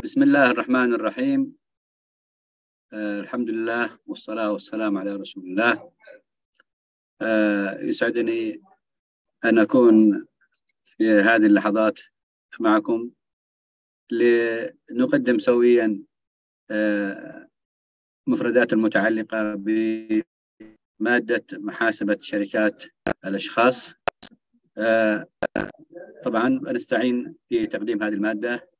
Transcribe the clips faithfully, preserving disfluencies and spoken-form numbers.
بسم الله الرحمن الرحيم. آه الحمد لله والصلاة والسلام على رسول الله. آه يسعدني أن أكون في هذه اللحظات معكم لنقدم سويا آه مفردات المتعلقة بمادة محاسبة شركات الأشخاص. آه طبعا نستعين في تقديم هذه المادة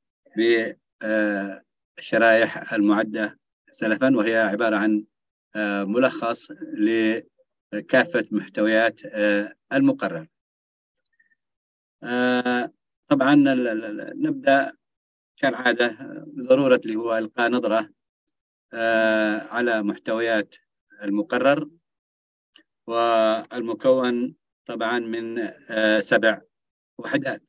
بالشرائح المعدة سلفا، وهي عبارة عن ملخص لكافة محتويات المقرر. طبعا نبدأ كالعادة بضرورة اللي هو إلقاء نظرة على محتويات المقرر، والمكون طبعا من سبع وحدات.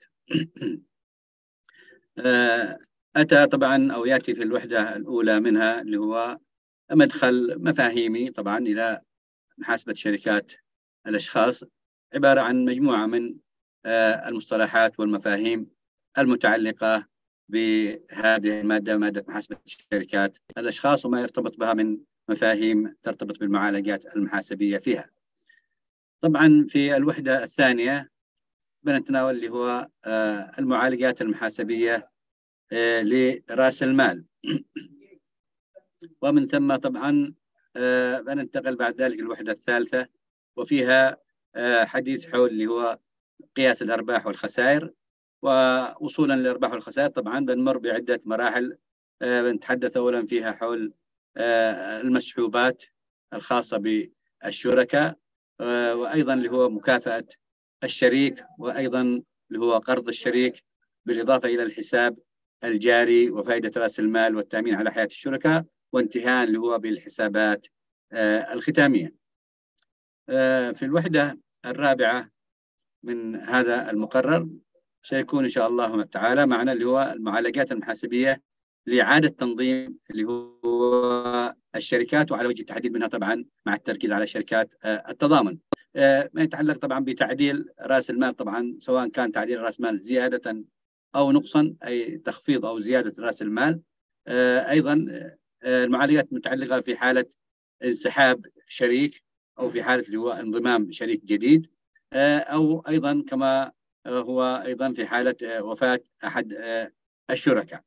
أتى طبعا أو يأتي في الوحدة الأولى منها اللي هو مدخل مفاهيمي طبعا إلى محاسبة شركات الأشخاص، عبارة عن مجموعة من المصطلحات والمفاهيم المتعلقة بهذه المادة، مادة محاسبة شركات الأشخاص، وما يرتبط بها من مفاهيم ترتبط بالمعالجات المحاسبية فيها. طبعا في الوحدة الثانية بنتناول اللي هو المعالجات المحاسبية لرأس المال، ومن ثم طبعا بننتقل بعد ذلك الوحدة الثالثة، وفيها حديث حول اللي هو قياس الأرباح والخسائر. ووصولا للأرباح والخسائر طبعا بنمر بعدة مراحل. بنتحدث أولا فيها حول المسحوبات الخاصة بالشركاء، وأيضا اللي هو مكافأة الشريك، وأيضا اللي هو قرض الشريك، بالإضافة إلى الحساب الجاري وفائدة رأس المال والتأمين على حياة الشركاء، وانتهاء اللي هو بالحسابات الختامية. في الوحدة الرابعة من هذا المقرر سيكون إن شاء الله تعالى معنا اللي هو المعالجات المحاسبية لإعادة تنظيم اللي هو الشركات، وعلى وجه التحديد منها طبعا مع التركيز على شركات التضامن، ما يتعلق طبعا بتعديل رأس المال، طبعا سواء كان تعديل رأس المال زيادة أو نقصا، أي تخفيض أو زيادة رأس المال. أيضا المعالجات المتعلقة في حالة انسحاب شريك، أو في حالة اللي هو انضمام شريك جديد، أو أيضا كما هو أيضا في حالة وفاة أحد الشركاء.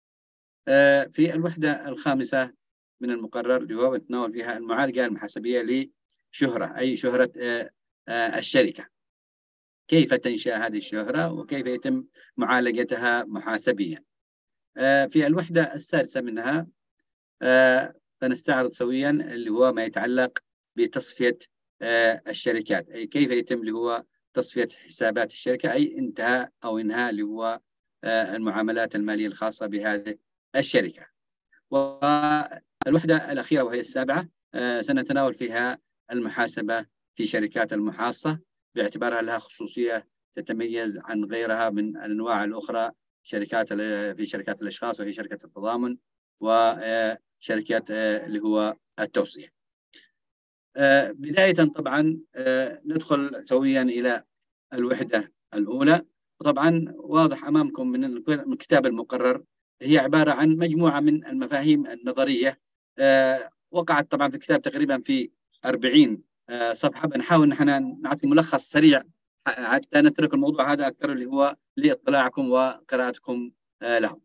في الوحدة الخامسة من المقرر اللي هو بنتناول فيها المعالجة المحاسبية لشهرة، أي شهرة الشركة، كيف تنشأ هذه الشهرة وكيف يتم معالجتها محاسبيا. في الوحدة السادسة منها فنستعرض سويا اللي هو ما يتعلق بتصفية الشركات، أي كيف يتم اللي هو تصفية حسابات الشركة، أي انتهاء أو إنهاء اللي هو المعاملات المالية الخاصة بهذه الشركة. والوحدة الأخيرة وهي السابعة سنتناول فيها المحاسبة في شركات المحاصة، باعتبارها لها خصوصية تتميز عن غيرها من الأنواع الأخرى، شركات في شركات الأشخاص وفي شركة التضامن وشركات اللي هو التوصية. بداية طبعا ندخل سويا إلى الوحدة الأولى. طبعا واضح أمامكم من الكتاب المقرر هي عبارة عن مجموعة من المفاهيم النظرية، وقعت طبعا في الكتاب تقريبا في أربعين صفحة. بنحاول نحن نعطي ملخص سريع حتى نترك الموضوع هذا أكثر اللي هو لاطلاعكم وقراءتكم له.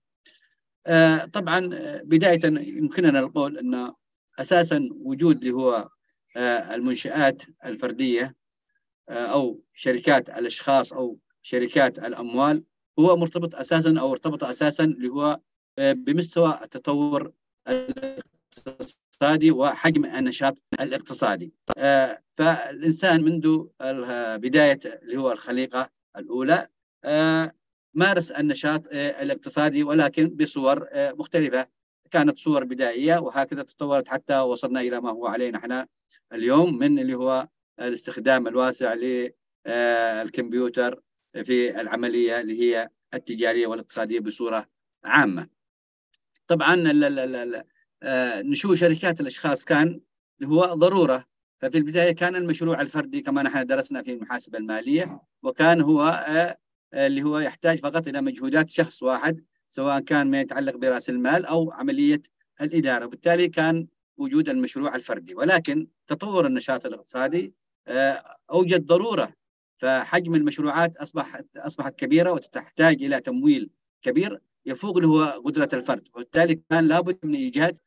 طبعا بداية يمكننا القول أن أساسا وجود اللي هو المنشآت الفردية أو شركات الأشخاص أو شركات الأموال هو مرتبط أساسا أو ارتبط أساسا اللي هو بمستوى التطور الاقتصادي وحجم النشاط الاقتصادي. فالإنسان منذ بداية اللي هو الخليقة الأولى مارس النشاط الاقتصادي، ولكن بصور مختلفة. كانت صور بدائية وهكذا تطورت حتى وصلنا إلى ما هو عليه نحن اليوم من اللي هو الاستخدام الواسع للكمبيوتر في العملية اللي هي التجارية والاقتصادية بصورة عامة. طبعا نشوء شركات الأشخاص كان هو ضرورة. ففي البداية كان المشروع الفردي كما نحن درسنا في المحاسبة المالية، وكان هو اللي هو يحتاج فقط إلى مجهودات شخص واحد، سواء كان ما يتعلق برأس المال أو عملية الإدارة، وبالتالي كان وجود المشروع الفردي. ولكن تطور النشاط الاقتصادي أوجد ضرورة، فحجم المشروعات أصبحت أصبحت كبيرة وتحتاج إلى تمويل كبير يفوق اللي هو قدرة الفرد، وبالتالي كان لابد من إيجاد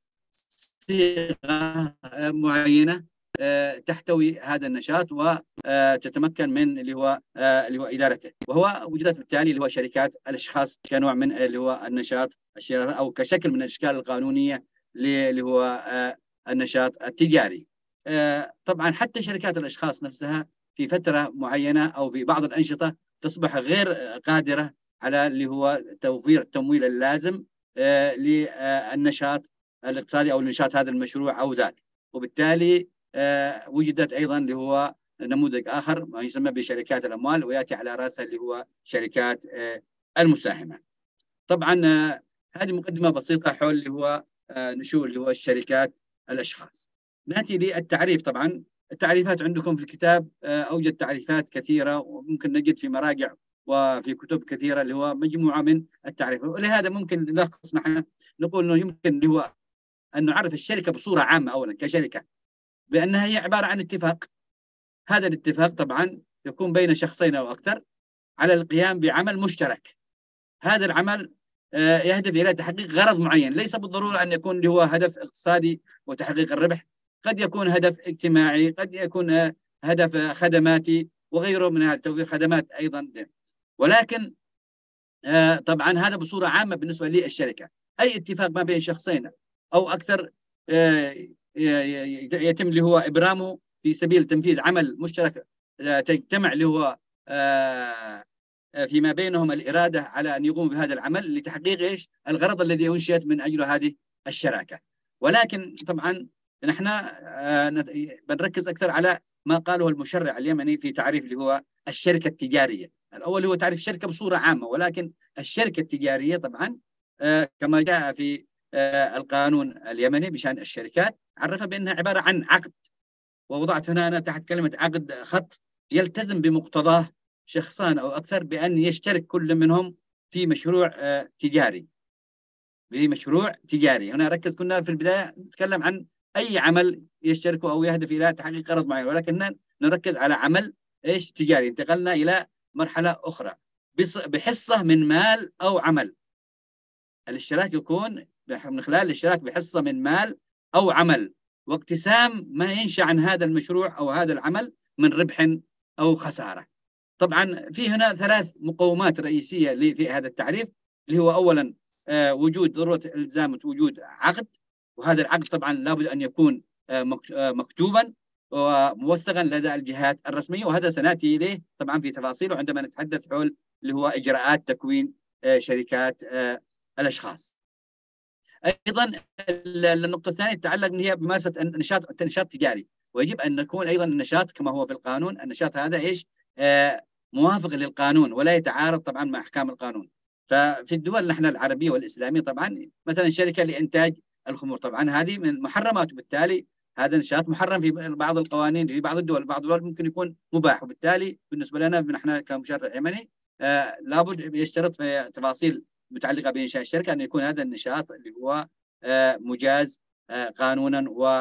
صيغة معينة تحتوي هذا النشاط وتتمكن من اللي هو اللي هو ادارته، وهو وجدت بالتالي اللي هو شركات الاشخاص كنوع من اللي هو النشاط او كشكل من الاشكال القانونيه اللي هو النشاط التجاري. طبعا حتى شركات الاشخاص نفسها في فتره معينه او في بعض الانشطه تصبح غير قادره على اللي هو توفير التمويل اللازم للنشاط الاقتصادي او نشاط هذا المشروع او ذاك، وبالتالي آه وجدت ايضا اللي هو نموذج اخر ما يسمى بشركات الاموال، وياتي على راسها اللي هو شركات آه المساهمه. طبعا آه هذه مقدمه بسيطه حول اللي هو آه نشوء اللي هو الشركات الاشخاص. ناتي للتعريف. طبعا التعريفات عندكم في الكتاب آه اوجد تعريفات كثيره، وممكن نجد في مراجع وفي كتب كثيره اللي هو مجموعه من التعريفات، ولهذا ممكن نلخص نحن نقول انه يمكن اللي هو أن نعرف الشركة بصورة عامة أولا كشركة بأنها هي عبارة عن اتفاق. هذا الاتفاق طبعا يكون بين شخصين أو أكثر على القيام بعمل مشترك. هذا العمل يهدف إلى تحقيق غرض معين، ليس بالضرورة أن يكون اللي هو هدف اقتصادي وتحقيق الربح، قد يكون هدف اجتماعي، قد يكون هدف خدماتي وغيره من توفير خدمات أيضا. ولكن طبعا هذا بصورة عامة بالنسبة للشركة. أي اتفاق ما بين شخصين أو أكثر يتم اللي هو إبرامه في سبيل تنفيذ عمل مشترك، تجتمع اللي هو فيما بينهم الإرادة على أن يقوموا بهذا العمل لتحقيق إيش الغرض الذي أنشئت من أجل هذه الشراكة. ولكن طبعا نحن بنركز أكثر على ما قاله المشرع اليمني في تعريف اللي هو الشركة التجارية. الأول هو تعريف الشركة بصورة عامة، ولكن الشركة التجارية طبعا كما جاء في القانون اليمني بشأن الشركات عرفها بأنها عبارة عن عقد، ووضعت هنا أنا تحت كلمة عقد خط يلتزم بمقتضاه شخصان أو أكثر بأن يشترك كل منهم في مشروع تجاري. في مشروع تجاري هنا ركز، كنا في البداية نتكلم عن أي عمل يشترك أو يهدف إلى تحقيق غرض معين، ولكن نركز على عمل إيش تجاري. انتقلنا إلى مرحلة أخرى بحصة من مال أو عمل. الاشتراك يكون من خلال الاشتراك بحصة من مال أو عمل، واقتسام ما ينشأ عن هذا المشروع أو هذا العمل من ربح أو خسارة. طبعا في هنا ثلاث مقومات رئيسية في هذا التعريف، اللي هو أولا وجود ضرورة التزام وجود عقد، وهذا العقد طبعا لابد أن يكون مكتوبا وموثقا لدى الجهات الرسمية، وهذا سنأتي إليه طبعا في تفاصيله عندما نتحدث حول اللي هو إجراءات تكوين شركات الأشخاص. أيضا النقطة الثانية تتعلق من هي بممارسة النشاط النشاط التجاري، ويجب أن نكون أيضا النشاط كما هو في القانون، النشاط هذا إيش آه موافق للقانون ولا يتعارض طبعا مع أحكام القانون. ففي الدول نحن العربية والإسلامية طبعا مثلا شركة لإنتاج الخمور طبعا هذه من المحرمات، وبالتالي هذا نشاط محرم في بعض القوانين في بعض الدول، بعض الدول ممكن يكون مباح، وبالتالي بالنسبة لنا نحن كمشرع يمني آه لابد يشترط في تفاصيل متعلقة بإنشاء الشركة أن يكون هذا النشاط اللي هو آه مجاز آه قانونا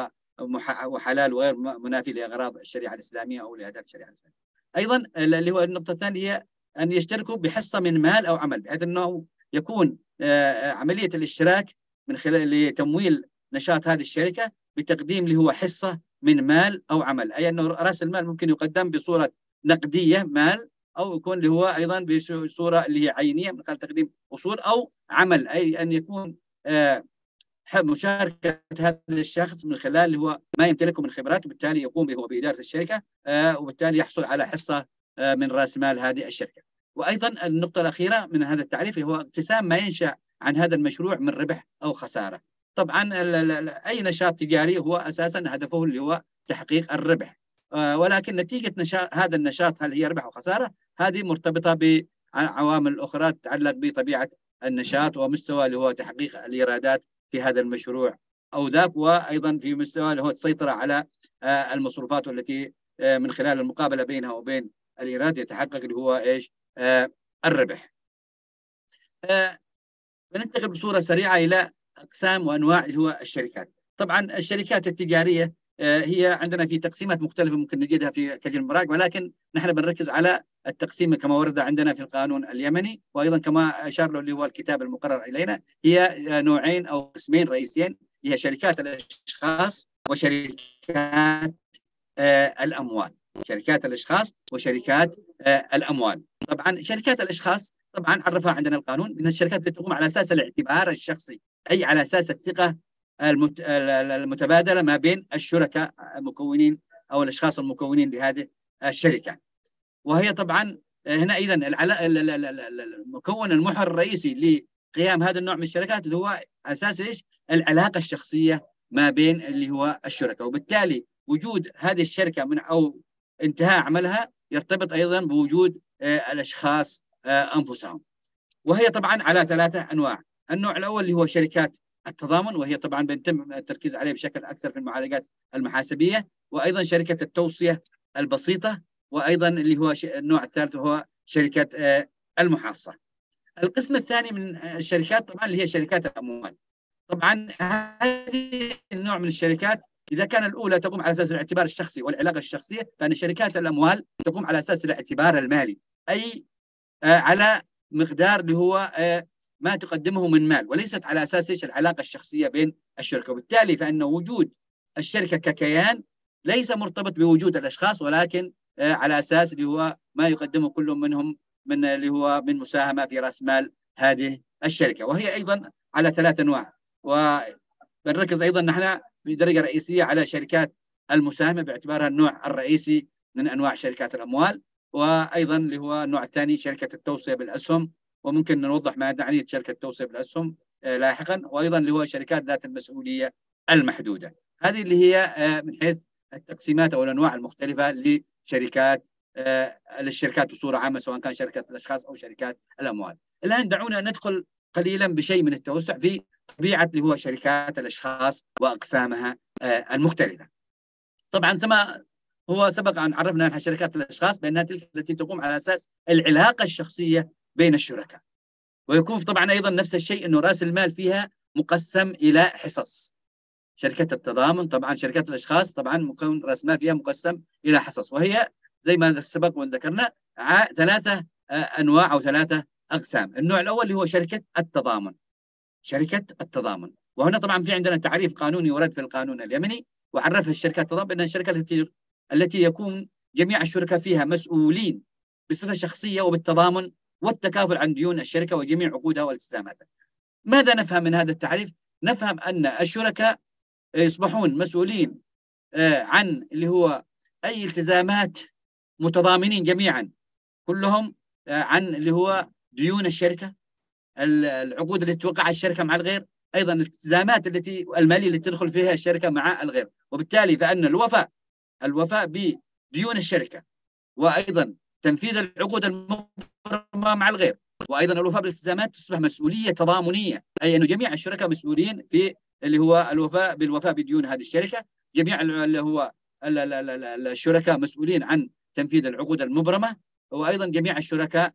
وحلال وغير منافي لأغراض الشريعة الإسلامية أو لأهداف الشريعة الإسلامية. أيضا اللي هو النقطة الثانية هي أن يشتركوا بحصة من مال أو عمل، بحيث أنه يكون آه عملية الاشتراك من خلال لتمويل نشاط هذه الشركة بتقديم اللي هو حصة من مال أو عمل، أي أنه رأس المال ممكن يقدم بصورة نقدية مال، أو يكون اللي هو أيضا بصورة اللي هي عينية من خلال تقديم أصول، أو عمل أي أن يكون آه مشاركة هذا الشخص من خلال اللي هو ما يمتلكه من خبرات، وبالتالي يقوم به بإدارة الشركة آه وبالتالي يحصل على حصة آه من رأس مال هذه الشركة. وأيضا النقطة الأخيرة من هذا التعريف هو اقتسام ما ينشأ عن هذا المشروع من ربح أو خسارة. طبعا أي نشاط تجاري هو أساسا هدفه اللي هو تحقيق الربح، آه ولكن نتيجة نشاط هذا النشاط هل هي ربح أو خسارة هذه مرتبطة بعوامل أخرى تتعلق بطبيعة النشاط ومستوى اللي هو تحقيق الإيرادات في هذا المشروع أو ذاك، وأيضا في مستوى اللي هو السيطرة على آه المصروفات التي آه من خلال المقابلة بينها وبين الإيراد يتحقق اللي هو إيش آه الربح. آه بننتقل بصورة سريعة إلى أقسام وأنواع اللي هو الشركات. طبعا الشركات التجارية هي عندنا في تقسيمات مختلفة ممكن نجدها في كثير من المراجع، ولكن نحن بنركز على التقسيم كما ورد عندنا في القانون اليمني، وأيضا كما أشار له اللي هو الكتاب المقرر إلينا، هي نوعين أو قسمين رئيسيين، هي شركات الأشخاص وشركات آه الأموال. شركات الأشخاص وشركات آه الأموال. طبعا شركات الأشخاص طبعا عرفها عندنا القانون من الشركات التي تقوم على أساس الاعتبار الشخصي، أي على أساس الثقة المتبادلة ما بين الشركاء المكونين أو الأشخاص المكونين لهذه الشركة. وهي طبعا هنا إذن المكون المحور الرئيسي لقيام هذا النوع من الشركات اللي هو أساس إيش؟ العلاقة الشخصية ما بين اللي هو الشركاء، وبالتالي وجود هذه الشركة من أو انتهاء عملها يرتبط أيضا بوجود الأشخاص أنفسهم. وهي طبعا على ثلاثة أنواع. النوع الأول اللي هو شركات التضامن، وهي طبعا بيتم التركيز عليه بشكل أكثر في المعالجات المحاسبية، وأيضا شركة التوصية البسيطة، وأيضا اللي هو النوع الثالث هو شركة المحاصة. القسم الثاني من الشركات طبعا اللي هي شركات الأموال. طبعا هذه النوع من الشركات إذا كان الأولى تقوم على أساس الاعتبار الشخصي والعلاقة الشخصية، فإن شركات الأموال تقوم على أساس الاعتبار المالي، أي على مقدار اللي هو ما تقدمه من مال، وليست على أساس العلاقة الشخصية بين الشركة. وبالتالي فإن وجود الشركة ككيان ليس مرتبط بوجود الأشخاص، ولكن على أساس اللي هو ما يقدمه كل منهم من اللي هو من مساهمة في رأس مال هذه الشركة. وهي أيضا على ثلاث أنواع، وبنركز أيضا نحن بدرجة رئيسية على شركات المساهمة باعتبارها النوع الرئيسي من أنواع شركات الأموال، وأيضا اللي هو النوع الثاني شركة التوصية بالأسهم، وممكن نوضح ما تعنيه شركة التوصية بالأسهم لاحقا، وأيضا اللي هو شركات ذات المسؤولية المحدودة. هذه اللي هي من حيث التقسيمات أو الأنواع المختلفة لشركات للشركات بصورة عامة، سواء كان شركة الأشخاص أو شركات الأموال. الآن دعونا ندخل قليلا بشيء من التوسع في طبيعة اللي هو شركات الأشخاص وأقسامها المختلفة. طبعا كما هو سبق أن عرفنا عن شركات الأشخاص بأنها تلك التي تقوم على أساس العلاقة الشخصية بين الشركاء، ويكون طبعا أيضا نفس الشيء أنه رأس المال فيها مقسم إلى حصص. شركة التضامن طبعا شركات الأشخاص طبعا مكون رأس المال فيها مقسم إلى حصص، وهي زي ما سبق وذكرنا ثلاثة أنواع أو ثلاثة أقسام. النوع الأول اللي هو شركة التضامن. شركة التضامن، وهنا طبعا في عندنا تعريف قانوني ورد في القانون اليمني وعرفها الشركات التضامن بأنها الشركة التي التي يكون جميع الشركاء فيها مسؤولين بصفة شخصية وبالتضامن والتكافل عن ديون الشركة وجميع عقودها والتزاماتها. ماذا نفهم من هذا التعريف؟ نفهم أن الشركاء يصبحون مسؤولين عن اللي هو أي التزامات، متضامنين جميعا كلهم عن اللي هو ديون الشركة، العقود التي توقعها الشركة مع الغير، أيضا الالتزامات التي المالية التي تدخل فيها الشركة مع الغير. وبالتالي فإن الوفاء الوفاء بديون الشركة، وأيضا تنفيذ العقود المبرمة مع الغير، وأيضا الوفاء بالالتزامات تصبح مسؤولية تضامنية، أي أن جميع الشركاء مسؤولين في اللي هو الوفاء بالوفاء بديون هذه الشركة. جميع اللي هو الشركاء مسؤولين عن تنفيذ العقود المبرمة، وأيضا جميع الشركاء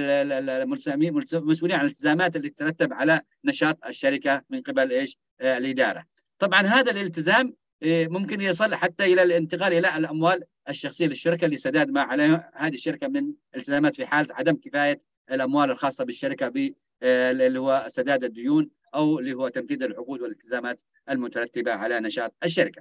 مسؤولين عن الالتزامات اللي تترتب على نشاط الشركة من قبل إيش الإدارة. طبعا هذا الالتزام ممكن يصل حتى إلى الانتقال إلى الأموال الشخصية للشركة لسداد ما عليها هذه الشركة من التزامات في حالة عدم كفاية الأموال الخاصة بالشركة باللي هو سداد الديون أو اللي هو تنفيذ العقود والالتزامات المترتبة على نشاط الشركة.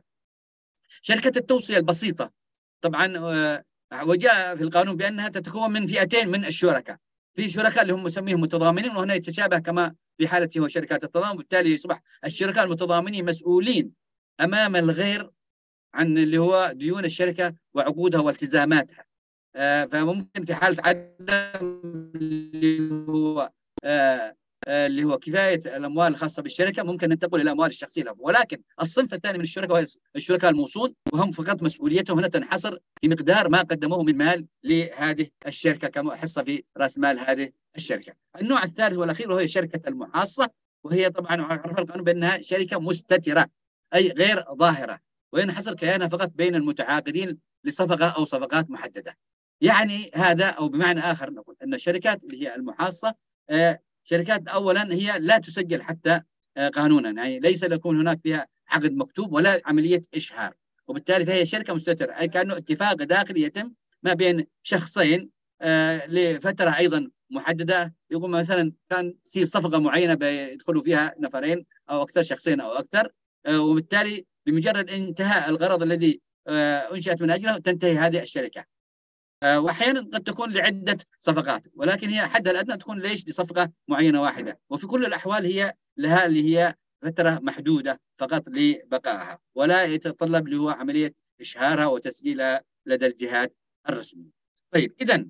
شركة التوصية البسيطة طبعا وجاء في القانون بأنها تتكون من فئتين من الشركاء، في شركاء اللي هم نسميهم متضامنين، وهنا يتشابه كما في حالة هو شركات التضامن، بالتالي يصبح الشركاء المتضامنين مسؤولين أمام الغير عن اللي هو ديون الشركة وعقودها والتزاماتها. آه فممكن في حالة عدم اللي هو آه اللي هو كفاية الأموال الخاصة بالشركة ممكن ننتقل إلى الأموال الشخصية لهم. ولكن الصنف الثاني من الشركاء هو الشركاء الموصون، وهم فقط مسؤوليتهم هنا تنحصر في مقدار ما قدموه من مال لهذه الشركة كحصة في رأس مال هذه الشركة. النوع الثالث والأخير وهي شركة المحاصة، وهي طبعا عرف القانون بأنها شركة مستترة أي غير ظاهرة، وينحصر كيانها فقط بين المتعاقدين لصفقة أو صفقات محددة. يعني هذا أو بمعنى آخر نقول أن الشركات اللي هي المحاصة شركات أولا هي لا تسجل حتى قانونا، يعني ليس يكون هناك فيها عقد مكتوب ولا عملية إشهار، وبالتالي فهي شركة مستترة، أي كأنه اتفاق داخلي يتم ما بين شخصين آه لفترة أيضا محددة. يقول مثلا كان تصير صفقة معينة بيدخلوا فيها نفرين أو أكثر، شخصين أو أكثر، آه وبالتالي بمجرد انتهاء الغرض الذي آه أنشأت من أجله تنتهي هذه الشركة. آه وأحيانا قد تكون لعدة صفقات، ولكن هي حدها الأدنى تكون ليش لصفقة معينة واحدة، وفي كل الأحوال هي لها اللي هي فترة محدودة فقط لبقائها، ولا يتطلب اللي هو عملية إشهارها وتسجيلها لدى الجهات الرسمية. طيب إذن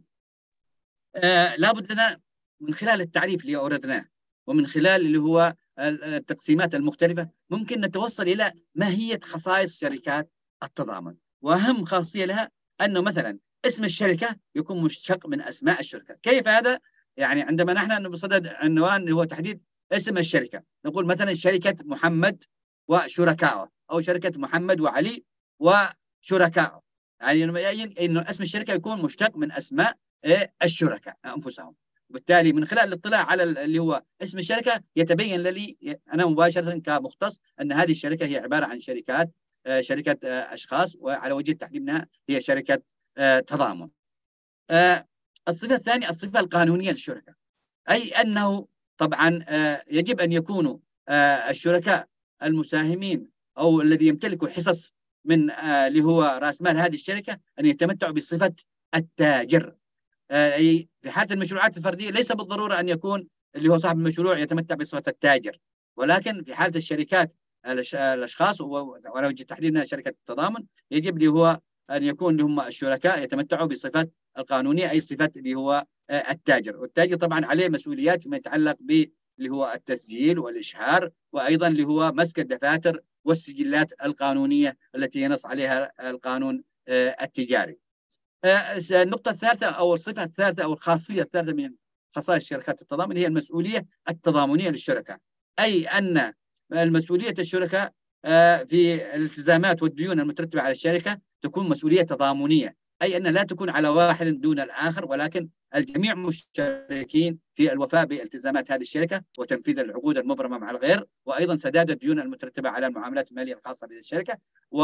آه لابد لنا من خلال التعريف اللي أوردناه ومن خلال اللي هو التقسيمات المختلفة ممكن نتوصل إلى ماهية خصائص شركات التضامن. وأهم خاصية لها أنه مثلا اسم الشركة يكون مشتق من أسماء الشركة. كيف هذا؟ يعني عندما نحن بصدد عنوان اللي هو تحديد اسم الشركة، نقول مثلا شركة محمد وشركائه، أو شركة محمد وعلي وشركائه، يعني إنه اسم الشركة يكون مشتق من أسماء الشركاء أنفسهم. وبالتالي من خلال الاطلاع على اللي هو اسم الشركة يتبين لي أنا مباشرة كمختص أن هذه الشركة هي عبارة عن شركات شركة أشخاص، وعلى وجه التحديد منها هي شركة تضامن. الصفة الثانية الصفة القانونية للشركة، أي أنه طبعا يجب أن يكونوا الشركاء المساهمين أو الذي يمتلكوا حصص من اللي هو رأس مال هذه الشركة أن يتمتعوا بصفة التاجر. أي في حالة المشروعات الفردية ليس بالضرورة أن يكون اللي هو صاحب المشروع يتمتع بصفة التاجر، ولكن في حالة الشركات الأشخاص وعلى وجه التحديد منها شركة التضامن يجب اللي هو أن يكون هم الشركاء يتمتعوا بصفة القانونية، أي صفة اللي هو التاجر. والتاجر طبعا عليه مسؤوليات فيما يتعلق ب اللي هو التسجيل والإشهار، وأيضا اللي هو مسك الدفاتر والسجلات القانونية التي ينص عليها القانون التجاري. النقطة الثالثة أو الصفة الثالثة أو الخاصية الثالثة من خصائص شركات التضامن هي المسؤولية التضامنية للشركاء، أي أن المسؤولية الشركاء في الالتزامات والديون المترتبة على الشركة تكون مسؤولية تضامنية، أي أن لا تكون على واحد دون الآخر، ولكن الجميع مشتركين في الوفاء بالتزامات هذه الشركة وتنفيذ العقود المبرمة مع الغير، وأيضا سداد الديون المترتبة على المعاملات المالية الخاصة بالشركة.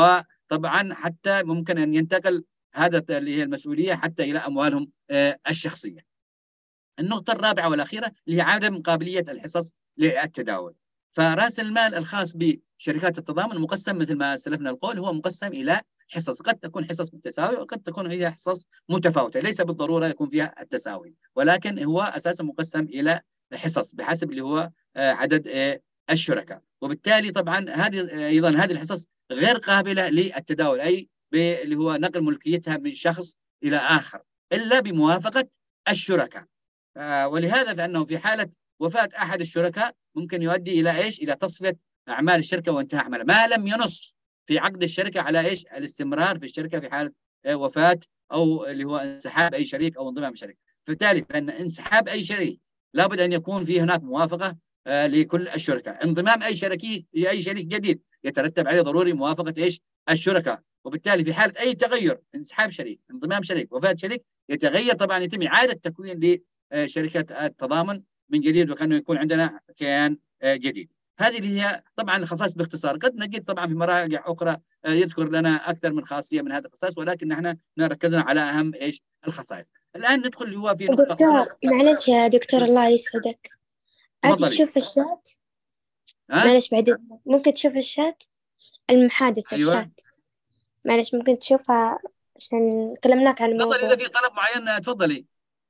وطبعا حتى ممكن أن ينتقل هذا اللي هي المسؤولية حتى إلى أموالهم الشخصية. النقطة الرابعة والأخيرة اللي هي عدم قابلية الحصص للتداول. فرأس المال الخاص بشركات التضامن مقسم مثل ما سلفنا القول، هو مقسم إلى حصص، قد تكون حصص متساوية وقد تكون هي حصص متفاوتة، ليس بالضرورة يكون فيها التساوي، ولكن هو أساسا مقسم إلى حصص بحسب اللي هو عدد الشركاء. وبالتالي طبعا هذه أيضا هذه الحصص غير قابلة للتداول، أي اللي هو نقل ملكيتها من شخص إلى آخر إلا بموافقة الشركاء. آه ولهذا فإنه في حالة وفاة أحد الشركاء ممكن يؤدي إلى إيش؟ إلى تصفية أعمال الشركة وانتهاء أعمالها، ما لم ينص في عقد الشركة على إيش؟ الاستمرار في الشركة في حالة وفاة أو اللي هو انسحاب أي شريك أو انضمام شريك. فبالتالي فإن انسحاب أي شريك لابد أن يكون في هناك موافقة آه لكل الشركاء. انضمام أي شريك أي شريك جديد يترتب عليه ضروري موافقة إيش؟ الشركاء. وبالتالي في حالة أي تغير، انسحاب شريك، انضمام شريك، وفاة شريك، يتغير طبعا يتم إعادة تكوين لشركة التضامن من جديد، وكأنه يكون عندنا كيان جديد. هذه اللي هي طبعا الخصائص باختصار. قد نجد طبعا في مراجع أخرى يذكر لنا أكثر من خاصية من هذه الخصائص، ولكن نحن ركزنا على أهم إيش الخصائص. الآن ندخل اللي هو في نقطة دكتور. معلش يا دكتور الله يسعدك، عادي تشوف الشات؟ معلش بعدين ممكن تشوف الشات المحادثة. أيوة. الشات معلش ممكن تشوفها عشان كلمناك عن الموضوع. تفضلي، إذا في طلب معين تفضلي.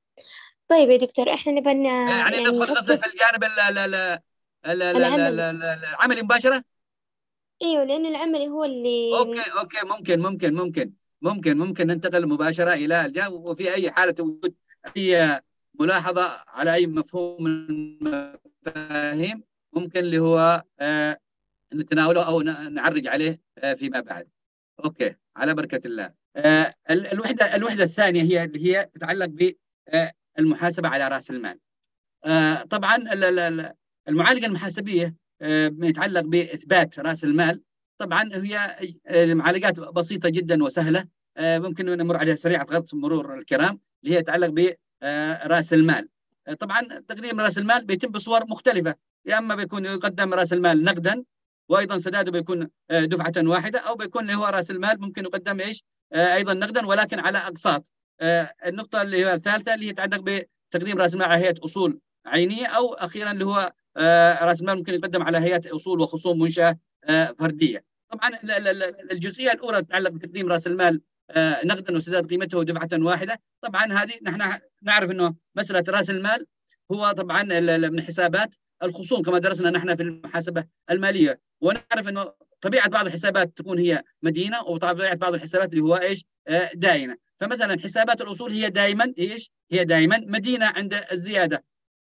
طيب يا دكتور احنا نبغى يعني, يعني ندخل قصدك في الجانب ال ال ال العملي مباشرة. ايوه لأنه العملي هو اللي اوكي اوكي ممكن ممكن ممكن ممكن ممكن ننتقل مباشرة إلى الجانب. وفي أي حالة وجود أي ملاحظة على أي مفهوم من المفاهيم ممكن اللي هو آه نتناوله أو نعرج عليه آه فيما بعد. اوكي على بركة الله. آه الوحدة الوحدة الثانية هي اللي هي تتعلق ب آه المحاسبة على رأس المال. آه طبعا المعالجة المحاسبية آه يتعلق بإثبات رأس المال. طبعا هي معالجات بسيطة جدا وسهلة، آه ممكن نمر عليها سريعة غطس مرور الكرام، اللي هي تتعلق برأس المال. طبعا تقديم راس المال بيتم بصور مختلفه، يا اما بيكون يقدم راس المال نقدا وايضا سداده بيكون دفعه واحده، او بيكون اللي هو راس المال ممكن يقدم ايش ايضا نقدا ولكن على اقساط. النقطه اللي هي الثالثه اللي يتعلق بتقديم راس المال على هيئه اصول عينيه، او اخيرا اللي هو راس المال ممكن يقدم على هيئه اصول وخصوم منشاه فرديه. طبعا الجزئيه الاولى تتعلق بتقديم راس المال نقدا وسداد قيمته دفعه واحده. طبعا هذه نحن نعرف انه مساله راس المال هو طبعا من حسابات الخصوم كما درسنا نحن في المحاسبه الماليه، ونعرف انه طبيعه بعض الحسابات تكون هي مدينه وطبيعه بعض الحسابات اللي هو ايش دائنه. فمثلا حسابات الاصول هي دائما ايش هي دائما مدينه عند الزياده،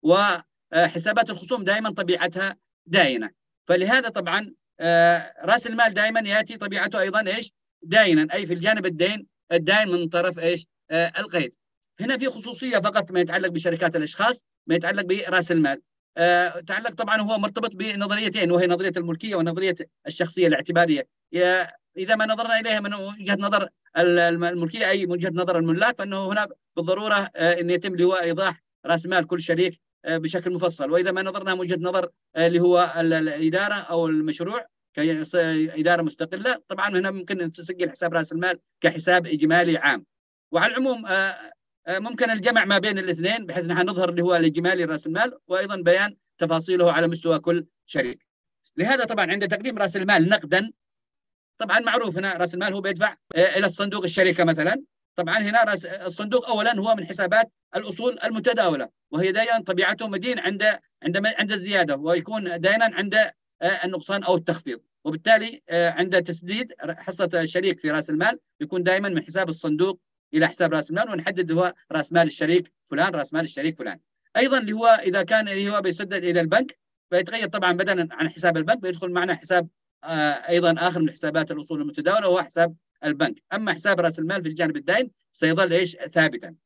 وحسابات الخصوم دائما طبيعتها دائنه. فلهذا طبعا راس المال دائما ياتي طبيعته ايضا ايش دائنا، اي في الجانب الدين الدائن من طرف ايش القيد. هنا في خصوصيه فقط ما يتعلق بشركات الاشخاص، ما يتعلق براس المال. أه تعلق طبعا هو مرتبط بنظريتين، وهي نظريه الملكيه ونظريه الشخصيه الاعتباريه. اذا ما نظرنا اليها من وجهه نظر الملكيه اي من وجهه نظر الملاك، فانه هنا بالضروره أه ان يتم اللي هو ايضاح راس مال كل شريك أه بشكل مفصل. واذا ما نظرنا من وجهه نظر اللي هو الاداره او المشروع كاداره مستقله، طبعا هنا ممكن تسجل حساب راس المال كحساب اجمالي عام. وعلى العموم أه ممكن الجمع ما بين الاثنين بحيث نحن نظهر اللي هو الاجمالي راس المال وايضا بيان تفاصيله على مستوى كل شريك. لهذا طبعا عند تقديم راس المال نقدا، طبعا معروف هنا راس المال هو بيدفع الى الصندوق الشركه مثلا. طبعا هنا راس الصندوق اولا هو من حسابات الاصول المتداوله، وهي دائما طبيعته مدين عند عند عند الزياده، ويكون دائما عند النقصان او التخفيض. وبالتالي عند تسديد حصه الشريك في راس المال يكون دائما من حساب الصندوق الى حساب راس المال، ونحدد هو راس مال الشريك فلان راس مال الشريك فلان. ايضا اللي هو اذا كان اللي هو بيسدد الى البنك فيتغير طبعا بدلا عن حساب البنك، بيدخل معنا حساب آه ايضا اخر من حسابات الاصول المتداوله وهو حساب البنك. اما حساب راس المال في الجانب الدائن سيظل ايش ثابتا.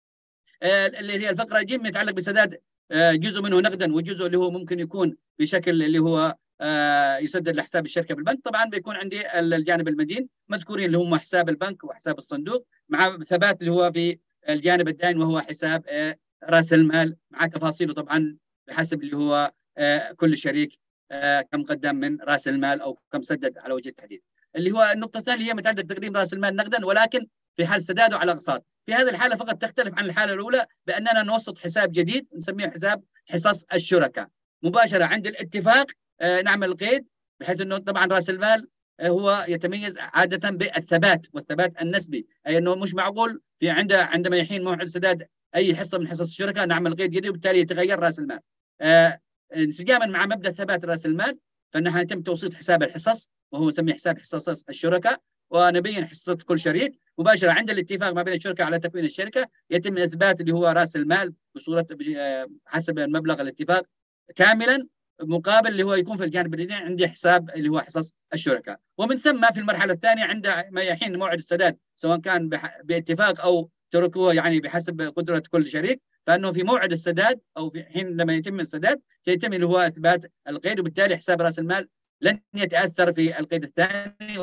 آه اللي هي الفقره ج يتعلق بسداد آه جزء منه نقدا وجزء اللي هو ممكن يكون بشكل اللي هو آه يسدد لحساب الشركه بالبنك. طبعا بيكون عندي الجانب المدين مذكورين اللي هم حساب البنك وحساب الصندوق، مع ثبات اللي هو في الجانب الدائن وهو حساب آه راس المال مع تفاصيله طبعا بحسب اللي هو آه كل شريك آه كم قدم من راس المال او كم سدد على وجه التحديد. اللي هو النقطه الثانيه هي متعدد تقديم راس المال نقدا ولكن في حال سداده على اقساط. في هذه الحاله فقط تختلف عن الحاله الاولى باننا نوسط حساب جديد نسميه حساب حصص الشركاء مباشره عند الاتفاق. آه نعمل قيد بحيث انه طبعا راس المال آه هو يتميز عاده بالثبات والثبات النسبي، اي انه مش معقول في عنده عندما يحين موعد سداد اي حصه من حصص الشركاء نعمل قيد جديد وبالتالي يتغير راس المال. آه انسجاما مع مبدا ثبات راس المال فانه يتم توسيط حساب الحصص وهو نسميه حساب حصص الشركاء، ونبين حصه كل شريك مباشره عند الاتفاق ما بين الشركاء على تكوين الشركه. يتم اثبات اللي هو راس المال بصوره حسب مبلغ الاتفاق كاملا، مقابل اللي هو يكون في الجانب الدين عندي حساب اللي هو حصص الشركاء. ومن ثم في المرحله الثانيه عند ما يحين موعد السداد سواء كان باتفاق او تركوه يعني بحسب قدره كل شريك، فانه في موعد السداد او في حين لما يتم السداد سيتم اللي هو اثبات القيد، وبالتالي حساب راس المال لن يتاثر في القيد الثاني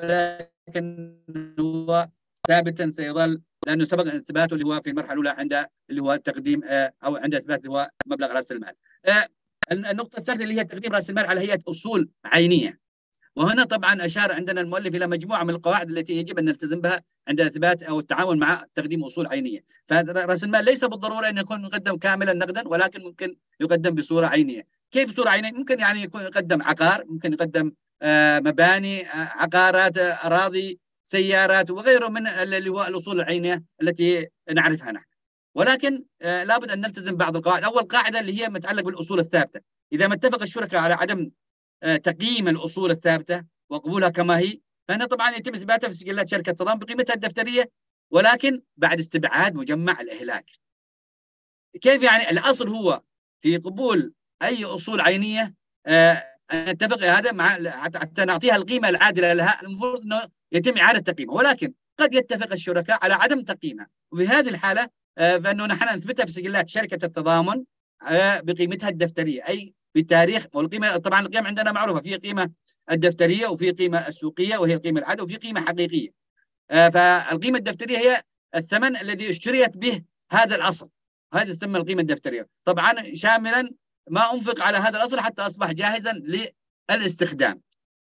ولكن هو ثابتا سيظل لانه سبق اثباته اللي هو في المرحله الاولى عند اللي هو تقديم او عند اثبات اللي هو مبلغ راس المال. النقطه الثالثه اللي هي تقديم راس المال على هيئه اصول عينيه، وهنا طبعا اشار عندنا المؤلف الى مجموعه من القواعد التي يجب ان نلتزم بها عند اثبات او التعامل مع تقديم اصول عينيه. فراس المال ليس بالضروره ان يكون مقدم كاملا نقدا ولكن ممكن يقدم بصوره عينيه. كيف صوره عينيه؟ ممكن يعني يكون يقدم عقار، ممكن يقدم آه مباني، آه عقارات، آه اراضي، سيارات وغيره من اللي هو الاصول العينيه التي نعرفها نحن. ولكن آه لابد ان نلتزم بعض القواعد. اول قاعده اللي هي متعلقه بالاصول الثابته، اذا ما اتفق الشركاء على عدم آه تقييم الاصول الثابته وقبولها كما هي فهنا طبعا يتم اثباتها في سجلات شركه التضامن بقيمتها الدفتريه ولكن بعد استبعاد مجمع الاهلاك. كيف يعني؟ الاصل هو في قبول اي اصول عينيه آه نتفق هذا مع حتى نعطيها القيمه العادله لها، المفروض انه يتم اعاده تقييمها، ولكن قد يتفق الشركاء على عدم تقييمها، وفي هذه الحاله آه فانه نحن نثبتها في سجلات شركه التضامن آه بقيمتها الدفتريه اي بالتاريخ. والقيمه طبعا القيم عندنا معروفه، في قيمه الدفتريه وفي قيمه السوقيه وهي القيمه العادله وفي قيمه حقيقيه. آه فالقيمه الدفتريه هي الثمن الذي اشتريت به هذا الاصل هذه تسمى القيمة الدفترية، طبعا شاملا ما أنفق على هذا الأصل حتى أصبح جاهزا للاستخدام.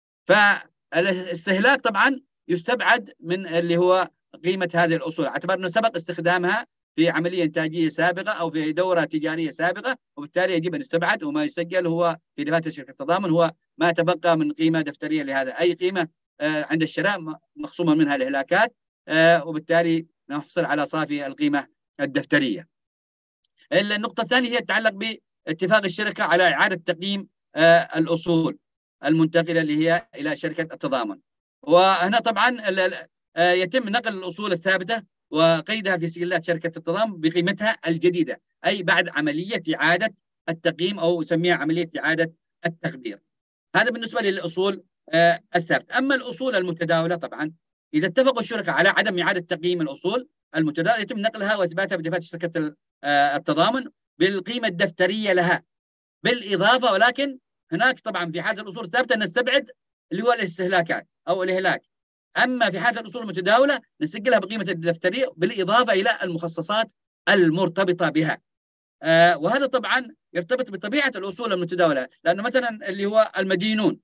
فالاستهلاك طبعا يستبعد من اللي هو قيمة هذه الأصول، اعتبر أنه سبق استخدامها في عملية إنتاجية سابقة أو في دورة تجارية سابقة، وبالتالي يجب أن يستبعد، وما يسجل هو في دفاتر شركة التضامن هو ما تبقى من قيمة دفترية لهذا، أي قيمة عند الشراء مخصومة منها الإهلاكات، وبالتالي نحصل على صافي القيمة الدفترية. النقطة الثانية هي تتعلق باتفاق الشركة على إعادة تقييم الأصول المنتقلة اللي هي إلى شركة التضامن. وهنا طبعا يتم نقل الأصول الثابتة وقيدها في سجلات شركة التضامن بقيمتها الجديدة، أي بعد عملية إعادة التقييم أو نسميها عملية إعادة التقدير. هذا بالنسبة للأصول الثابتة. أما الأصول المتداولة طبعا إذا اتفقوا الشركاء على عدم إعادة تقييم الأصول المتداولة يتم نقلها وإثباتها بدفاتر شركة التضامن بالقيمة الدفترية لها بالإضافة، ولكن هناك طبعا في حالة الأصول الثابتة نستبعد اللي هو الاستهلاكات أو الإهلاك، أما في حالة الأصول المتداولة نسجلها بقيمة الدفترية بالإضافة إلى المخصصات المرتبطة بها. آه وهذا طبعا يرتبط بطبيعة الأصول المتداولة، لأنه مثلا اللي هو المدينون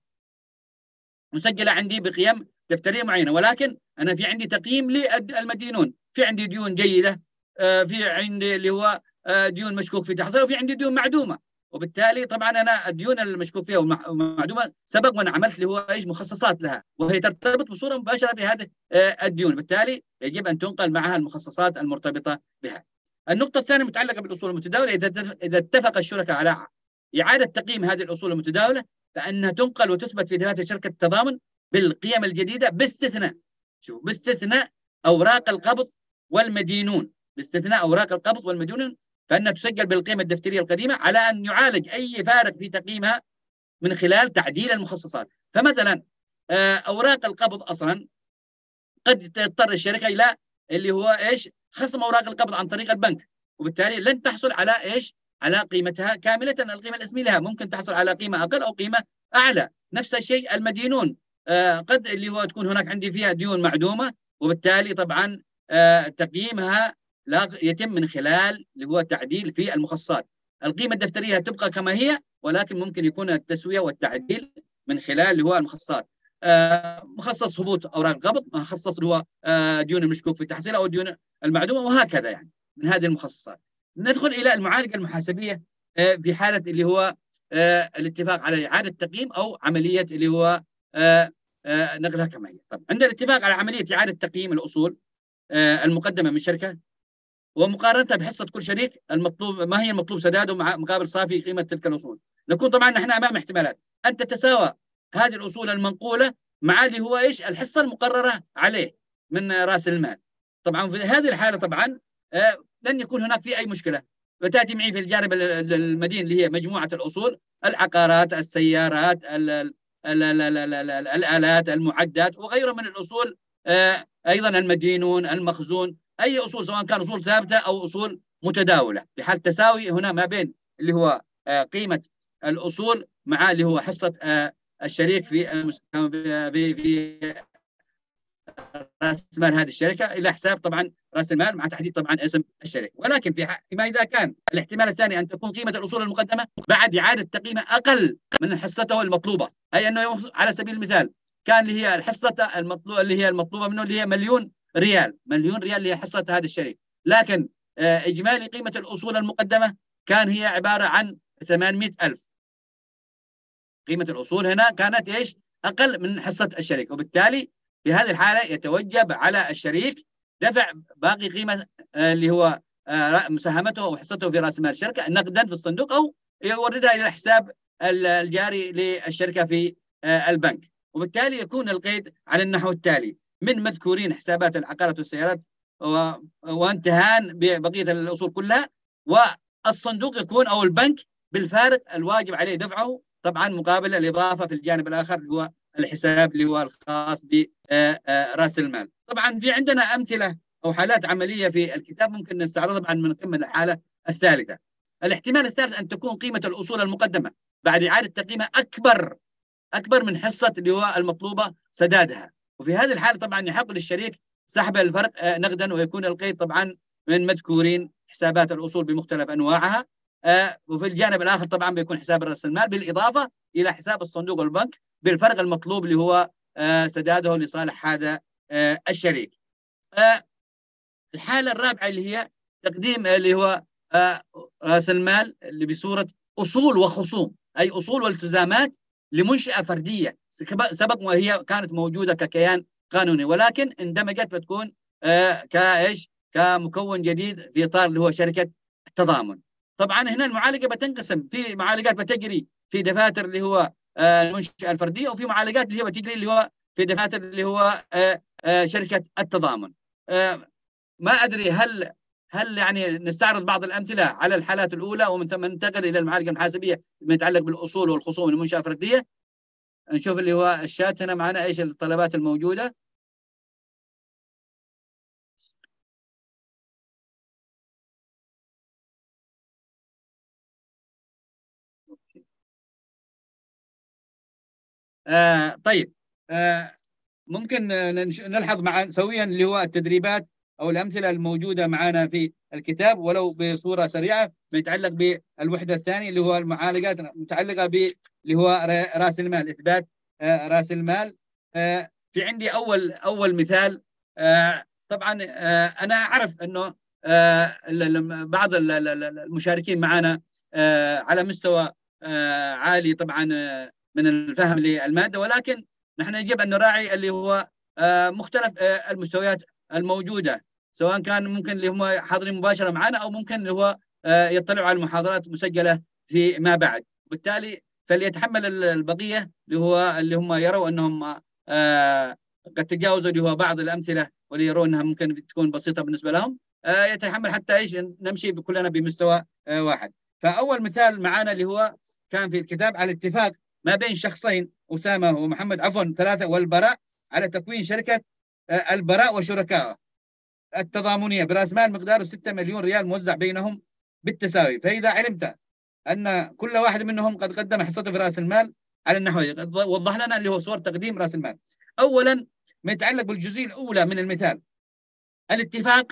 مسجلة عندي بقيم دفترية معينة، ولكن أنا في عندي تقييم للمدينون، في عندي ديون جيدة، آه في عندي اللي هو آه ديون مشكوك في تحصيلها، وفي عندي ديون معدومة، وبالتالي طبعا انا الديون المشكوك فيها والمعدومه سبق وانا عملت اللي هو ايش مخصصات لها، وهي ترتبط بصوره مباشره بهذه الديون، بالتالي يجب ان تنقل معها المخصصات المرتبطه بها. النقطه الثانيه متعلقه بالاصول المتداوله، اذا اذا اتفق الشركاء على اعاده تقييم هذه الاصول المتداوله فانها تنقل وتثبت في دفاتر شركه التضامن بالقيم الجديده باستثناء شوف باستثناء اوراق القبض والمدينون، باستثناء اوراق القبض والمدينون فانها تسجل بالقيمه الدفتريه القديمه على ان يعالج اي فارق في تقييمها من خلال تعديل المخصصات. فمثلا اوراق القبض اصلا قد تضطر الشركه الى اللي هو ايش خصم اوراق القبض عن طريق البنك، وبالتالي لن تحصل على ايش على قيمتها كامله، القيمه الاسميه لها ممكن تحصل على قيمه اقل او قيمه اعلى. نفس الشيء المدينون قد اللي هو تكون هناك عندي فيها ديون معدومه، وبالتالي طبعا تقييمها لا يتم من خلال اللي هو تعديل في المخصصات. القيمة الدفترية تبقى كما هي، ولكن ممكن يكون التسوية والتعديل من خلال اللي هو المخصصات. آه مخصص هبوط أوراق القبض، مخصص اللي هو آه ديون المشكوك في تحصيلها أو ديون المعدومة، وهكذا يعني من هذه المخصصات. ندخل إلى المعالجة المحاسبية آه في حالة اللي هو آه الاتفاق على إعادة تقييم أو عملية اللي هو آه آه نقلها كما هي. طب عند الاتفاق على عملية إعادة تقييم الأصول آه المقدمة من شركة ومقارنتها بحصة كل شريك المطلوب ما هي المطلوب سداده مع مقابل صافي قيمة تلك الأصول، نكون طبعا نحن أمام احتمالات أن تتساوى هذه الأصول المنقولة مع اللي هو إيش الحصة المقررة عليه من رأس المال. طبعا في هذه الحالة طبعا آه لن يكون هناك في أي مشكلة، وتأتي معي في الجانب المدين اللي هي مجموعة الأصول، العقارات، السيارات، ال ال ال ال ال ال الآلات، المعدات وغيرها من الأصول، آه أيضا المدينون، المخزون، أي أصول سواء كان أصول ثابتة أو أصول متداولة، في حال تساوي هنا ما بين اللي هو قيمة الأصول مع اللي هو حصة الشريك في في في رأس مال هذه الشركة إلى حساب طبعا رأس المال مع تحديد طبعا اسم الشريك. ولكن في فيما إذا كان الاحتمال الثاني أن تكون قيمة الأصول المقدمة بعد إعادة تقييمها أقل من حصته المطلوبة، أي أنه على سبيل المثال كان اللي هي الحصة المطلوبة اللي هي المطلوبة منه اللي هي مليون ريال، مليون ريال اللي هي حصة هذا الشريك، لكن إجمالي قيمة الأصول المقدمة كان هي عبارة عن ثمانمئة ألف. قيمة الأصول هنا كانت إيش أقل من حصة الشريك، وبالتالي في هذه الحالة يتوجب على الشريك دفع باقي قيمة اللي هو مساهمته أو حصته في رأس مال الشركة نقدا في الصندوق، أو يوردها إلى الحساب الجاري للشركة في البنك. وبالتالي يكون القيد على النحو التالي: من مذكورين حسابات العقارات والسيارات وانتهاء ببقية الأصول كلها، والصندوق يكون أو البنك بالفارق الواجب عليه دفعه طبعا مقابل الإضافة في الجانب الآخر اللي هو الحساب اللي هو الخاص برأس المال. طبعا في عندنا أمثلة أو حالات عملية في الكتاب ممكن نستعرضها بعد ما نكمل الحالة الثالثة. الاحتمال الثالث أن تكون قيمة الأصول المقدمة بعد إعادة تقييمها أكبر أكبر من حصة اللي هو المطلوبة سدادها، وفي هذه الحالة طبعا يحق للشريك سحب الفرق نقدا، ويكون القيد طبعا من مذكورين حسابات الأصول بمختلف أنواعها. وفي الجانب الآخر طبعا بيكون حساب رأس المال، بالإضافة إلى حساب الصندوق والبنك، بالفرق المطلوب اللي هو سداده لصالح هذا الشريك. الحالة الرابعة اللي هي تقديم اللي هو رأس المال اللي بصورة أصول وخصوم، أي أصول والتزامات لمنشأة فردية سبق وهي كانت موجودة ككيان قانوني، ولكن اندمجت بتكون كايش كمكون جديد في إطار اللي هو شركة التضامن. طبعا هنا المعالجة بتنقسم، في معالجات بتجري في دفاتر اللي هو المنشأة الفردية، وفي معالجات اللي هي بتجري اللي هو في دفاتر اللي هو شركة التضامن. ما أدري هل هل يعني نستعرض بعض الأمثلة على الحالات الأولى ومن ثم ننتقل إلى المعالجة المحاسبية ما يتعلق بالأصول والخصوم المنشأة الفردية. نشوف اللي هو الشات هنا معنا إيش الطلبات الموجودة. آه طيب آه ممكن نلحظ مع سويا اللي هو التدريبات أو الأمثلة الموجودة معنا في الكتاب ولو بصورة سريعة ما يتعلق بالوحدة الثانية اللي هو المعالجات المتعلقة ب اللي هو رأس المال، إثبات آه رأس المال. آه في عندي أول أول مثال. آه طبعا آه أنا أعرف أنه آه بعض المشاركين معنا آه على مستوى آه عالي طبعا آه من الفهم للمادة، ولكن نحن يجب أن نراعي اللي هو آه مختلف آه المستويات الموجودة، سواء كان ممكن اللي هم حاضرين مباشرة معنا أو ممكن اللي هو آه يطلعوا على المحاضرات مسجلة في ما بعد. بالتالي فليتحمل البقية اللي هو اللي هم يروا أنهم آه قد تجاوزوا اللي هو بعض الأمثلة واللي يروا أنها ممكن تكون بسيطة بالنسبة لهم، آه يتحمل حتى إيش نمشي كلنا بمستوى آه واحد. فأول مثال معنا اللي هو كان في الكتاب على اتفاق ما بين شخصين أسامة ومحمد عفوا ثلاثة والبراء على تكوين شركة البراء وشركائه التضامنية برأس مال مقداره ستة مليون ريال موزع بينهم بالتساوي. فإذا علمت أن كل واحد منهم قد قدم حصته في رأس المال على النحو، وضح لنا اللي هو صور تقديم رأس المال. أولا ما يتعلق بالجزئية الأولى من المثال، الاتفاق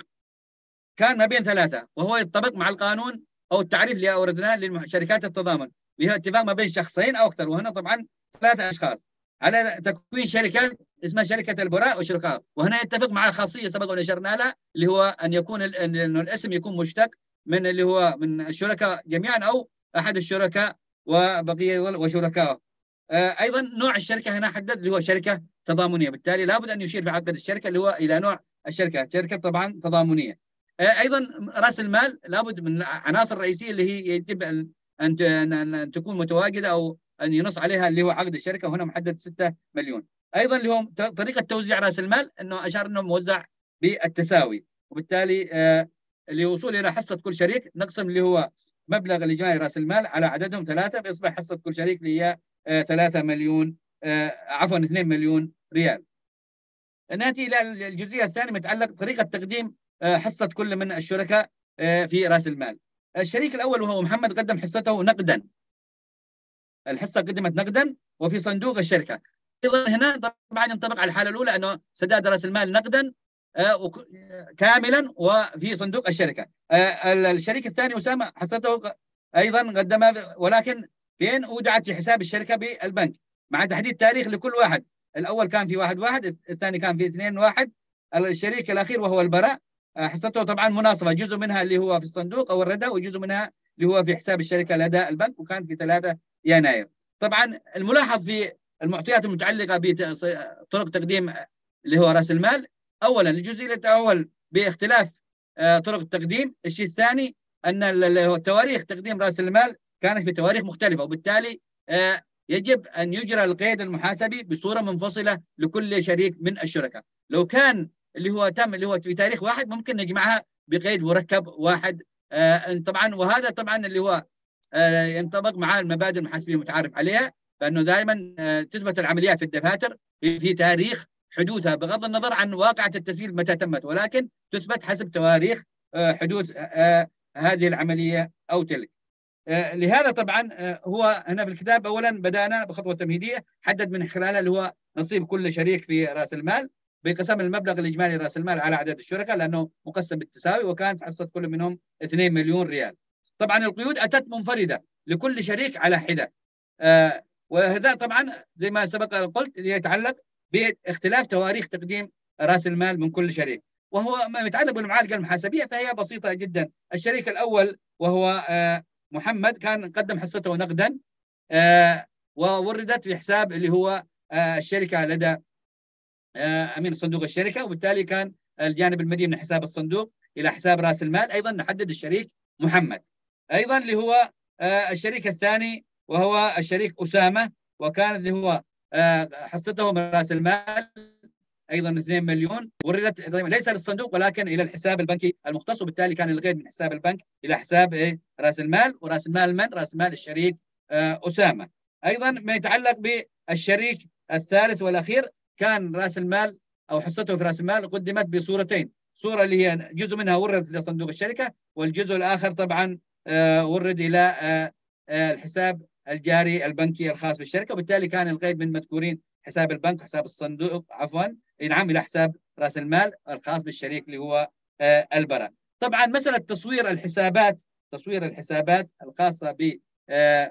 كان ما بين ثلاثة وهو يتطابق مع القانون أو التعريف اللي أوردناه لشركات التضامن، اللي هو اتفاق ما بين شخصين أو أكثر، وهنا طبعا ثلاثة أشخاص على تكوين شركة اسمها شركة البراء وشركائه. وهنا يتفق مع الخاصية سبق ونشرنا لها اللي هو أن يكون أن الاسم يكون مشتق من اللي هو من الشركاء جميعا أو أحد الشركاء وبقية وشركائه. أيضا نوع الشركة هنا حدد اللي هو شركة تضامنية، بالتالي لابد أن يشير في عقد الشركة اللي هو إلى نوع الشركة، شركة طبعا تضامنية. أيضا رأس المال لابد من عناصر رئيسية اللي هي يجب أن تكون متواجدة أو أن ينص عليها اللي هو عقد الشركة، وهنا محدد ستة مليون. أيضا اللي هو طريقة توزيع رأس المال أنه أشار أنه موزع بالتساوي، وبالتالي آه للوصول إلى حصة كل شريك نقسم اللي هو مبلغ الإجمالي رأس المال على عددهم ثلاثة، بيصبح حصة كل شريك اللي هي آه ثلاثة مليون آه عفوا اثنين مليون ريال. نأتي إلى الجزئية الثانية متعلق طريقة تقديم آه حصة كل من الشركاء آه في رأس المال. الشريك الأول وهو محمد قدم حصته نقدا، الحصة قدمت نقدا وفي صندوق الشركة. أيضا هنا طبعا ينطبق على الحالة الأولى أنه سداد رأس المال نقدا آه كاملا وفي صندوق الشركة. آه الشريك الثاني أسامة حصته أيضا قدم، ولكن فين أودعت في حساب الشركة بالبنك مع تحديد تاريخ لكل واحد. الأول كان في واحد واحد، الثاني كان في اثنين واحد. الشريك الأخير وهو البراء آه حصته طبعا مناصفة، جزء منها اللي هو في الصندوق أو الردى وجزء منها اللي هو في حساب الشركة لدى البنك، وكان في ثلاثة يناير. طبعا الملاحظ في المعطيات المتعلقة بطرق تقديم اللي هو رأس المال، أولا الجزئية الأول باختلاف طرق التقديم. الشيء الثاني أن تواريخ تقديم رأس المال كانت في تواريخ مختلفة، وبالتالي يجب أن يجرى القيد المحاسبي بصورة منفصلة لكل شريك من الشركاء. لو كان اللي هو تم اللي هو في تاريخ واحد ممكن نجمعها بقيد مركب واحد طبعا، وهذا طبعا اللي هو ينطبق مع المبادئ المحاسبية المتعارف عليها، فإنه دائما تثبت العمليات في الدفاتر في تاريخ حدوثها بغض النظر عن واقعة التسجيل متى تمت، ولكن تثبت حسب تواريخ حدوث هذه العملية أو تلك. لهذا طبعا هو هنا بالكتاب أولا بدأنا بخطوة تمهيدية حدد من خلالها اللي هو نصيب كل شريك في رأس المال، بقسم المبلغ الاجمالي راس المال على عدد الشركاء لانه مقسم بالتساوي، وكانت حصه كل منهم اثنين مليون ريال. طبعا القيود اتت منفرده لكل شريك على حده، آه وهذا طبعا زي ما سبق قلت يتعلق باختلاف تواريخ تقديم راس المال من كل شريك. وهو ما يتعلق بالمعالجه المحاسبيه فهي بسيطه جدا. الشريك الاول وهو آه محمد كان قدم حصته نقدا، آه ووردت في حساب اللي هو آه الشركه لدى آه امين صندوق الشركه، وبالتالي كان الجانب المدين من حساب الصندوق الى حساب راس المال. ايضا نحدد الشريك محمد. ايضا اللي هو آه الشريك الثاني وهو الشريك اسامه، وكان اللي هو آه حصته من راس المال ايضا اثنين مليون، وردت ليس للصندوق ولكن الى الحساب البنكي المختص، وبالتالي كان الغير من حساب البنك الى حساب ايه راس المال. وراس المال من؟ راس مال الشريك آه اسامه. ايضا ما يتعلق بالشريك الثالث والاخير، كان راس المال او حصته في راس المال قدمت بصورتين، صوره اللي هي جزء منها ورد لصندوق الشركه، والجزء الاخر طبعا آه ورد الى آه آه الحساب الجاري البنكي الخاص بالشركه، وبالتالي كان القيد من مذكورين حساب البنك وحساب الصندوق عفوا ينعم الى حساب راس المال الخاص بالشريك اللي هو آه البراء. طبعا مساله تصوير الحسابات، تصوير الحسابات الخاصه ب آه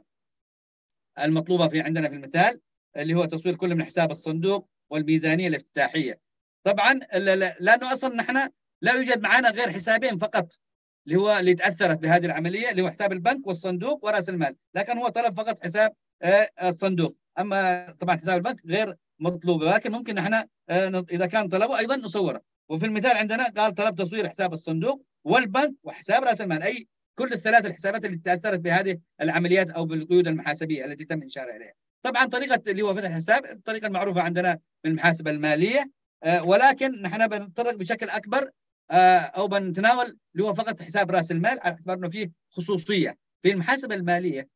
المطلوبه في عندنا في المثال اللي هو تصوير كل من حساب الصندوق والميزانيه الافتتاحيه. طبعا لانه اصلا نحن لا يوجد معنا غير حسابين فقط اللي هو اللي تاثرت بهذه العمليه، اللي هو حساب البنك والصندوق وراس المال، لكن هو طلب فقط حساب آه الصندوق. اما طبعا حساب البنك غير مطلوبه، ولكن ممكن نحن آه اذا كان طلبه ايضا نصوره. وفي المثال عندنا قال طلب تصوير حساب الصندوق والبنك وحساب راس المال، اي كل الثلاث الحسابات اللي تاثرت بهذه العمليات او بالقيود المحاسبيه التي تم الاشاره اليها. طبعا طريقه اللي هو فتح الحساب الطريقه المعروفه عندنا من المحاسبه الماليه، آه ولكن نحن بنتطرق بشكل اكبر آه او بنتناول اللي هو فقط حساب راس المال على اعتبار انه فيه خصوصيه في المحاسبه الماليه.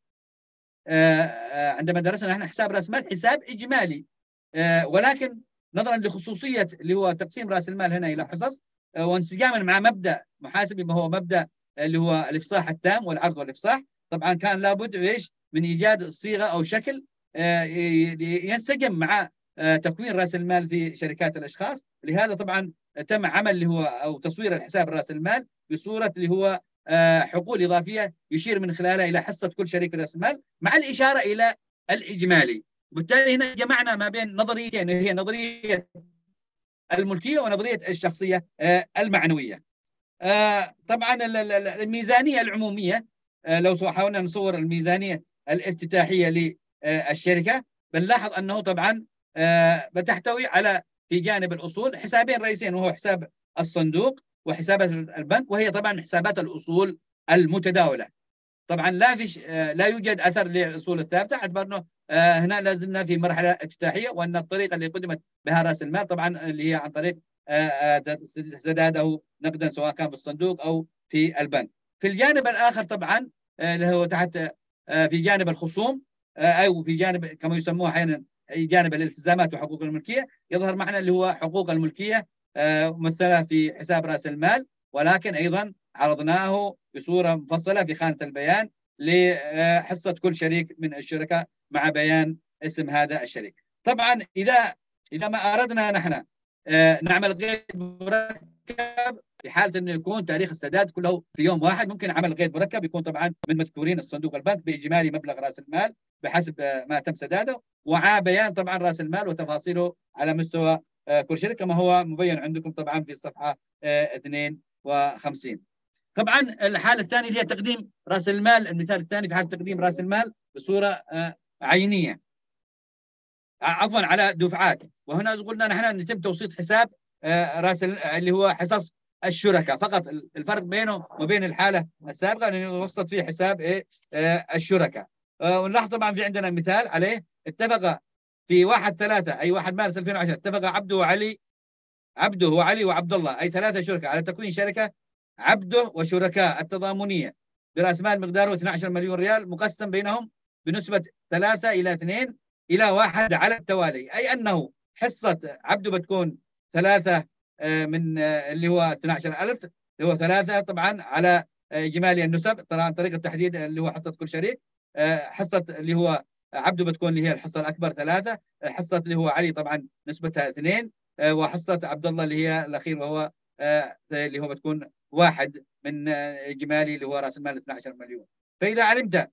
آه آه عندما درسنا نحن حساب راس المال حساب اجمالي، آه ولكن نظرا لخصوصيه اللي هو تقسيم راس المال هنا الى حصص آه وانسجاما مع مبدا محاسبي ما هو مبدا اللي هو الافصاح التام والعرض والافصاح، طبعا كان لابد ايش من ايجاد صيغه او شكل آه ينسجم مع آه تكوين راس المال في شركات الاشخاص. لهذا طبعا تم عمل اللي هو او تصوير الحساب راس المال بصوره اللي هو آه حقول اضافيه يشير من خلالها الى حصه كل شريك راس المال مع الاشاره الى الاجمالي. وبالتالي هنا جمعنا ما بين نظريتين، هي نظريه الملكيه ونظريه الشخصيه آه المعنويه. آه طبعا الميزانيه العموميه آه لو حاولنا نصور الميزانيه الافتتاحيه للشركه بنلاحظ انه طبعا آه بتحتوي على في جانب الاصول حسابين رئيسيين، وهو حساب الصندوق وحسابات البنك، وهي طبعا حسابات الاصول المتداوله. طبعا لا فيش آه لا يوجد اثر للاصول الثابته، اعتبر انه آه هنا لازلنا في مرحله افتتاحيه، وان الطريقه اللي قدمت بها راس المال طبعا اللي هي عن طريق آه سداده نقدا سواء كان في الصندوق او في البنك. في الجانب الاخر طبعا آه اللي هو تحت آه في جانب الخصوم آه او في جانب كما يسموه احيانا جانب الالتزامات وحقوق الملكيه، يظهر معنا اللي هو حقوق الملكيه آه ممثله في حساب راس المال، ولكن ايضا عرضناه بصوره مفصله في خانه البيان لحصه كل شريك من الشركاء مع بيان اسم هذا الشريك. طبعا اذا اذا ما اردنا نحن آه نعمل قيد مركب في حاله انه يكون تاريخ السداد كله في يوم واحد، ممكن عمل قيد مركب يكون طبعا من مذكورين الصندوق البنك باجمالي مبلغ راس المال بحسب ما تم سداده، ومع بيان طبعا راس المال وتفاصيله على مستوى آه كل شركه كما هو مبين عندكم طبعا في الصفحه آه اثنين وخمسين. طبعا الحاله الثانيه اللي هي تقديم راس المال، المثال الثاني في حاله تقديم راس المال بصوره آه عينيه عفوا على دفعات، وهنا قلنا نحن يتم توسيط حساب آه راس اللي هو حصص الشركاء فقط، الفرق بينه وبين الحاله السابقه انه يوسط فيه حساب ايه آه الشركاء. آه ونلاحظ طبعا في عندنا مثال عليه، اتفق في واحد ثلاثة اي واحد مارس ألفين وعشرة اتفق عبده وعلي عبده وعلي وعبد الله اي ثلاثه شركاء على تكوين شركه عبده وشركاء التضامنيه براس مال مقداره اثني عشر مليون ريال مقسم بينهم بنسبه ثلاثة الى اثنين الى واحد على التوالي، اي انه حصه عبده بتكون ثلاثة من اللي هو اثني عشر ألف اللي هو ثلاثة طبعا على اجمالي النسب طبعا طريقه التحديد اللي هو حصه كل شريك. حصه اللي هو عبده بتكون اللي هي الحصه الاكبر ثلاثة، حصه اللي هو علي طبعا نسبتها اثنين، وحصة عبد الله اللي هي الأخير وهو اللي هو بتكون واحد من إجمالي اللي هو رأس المال اثني عشر مليون. فإذا علمت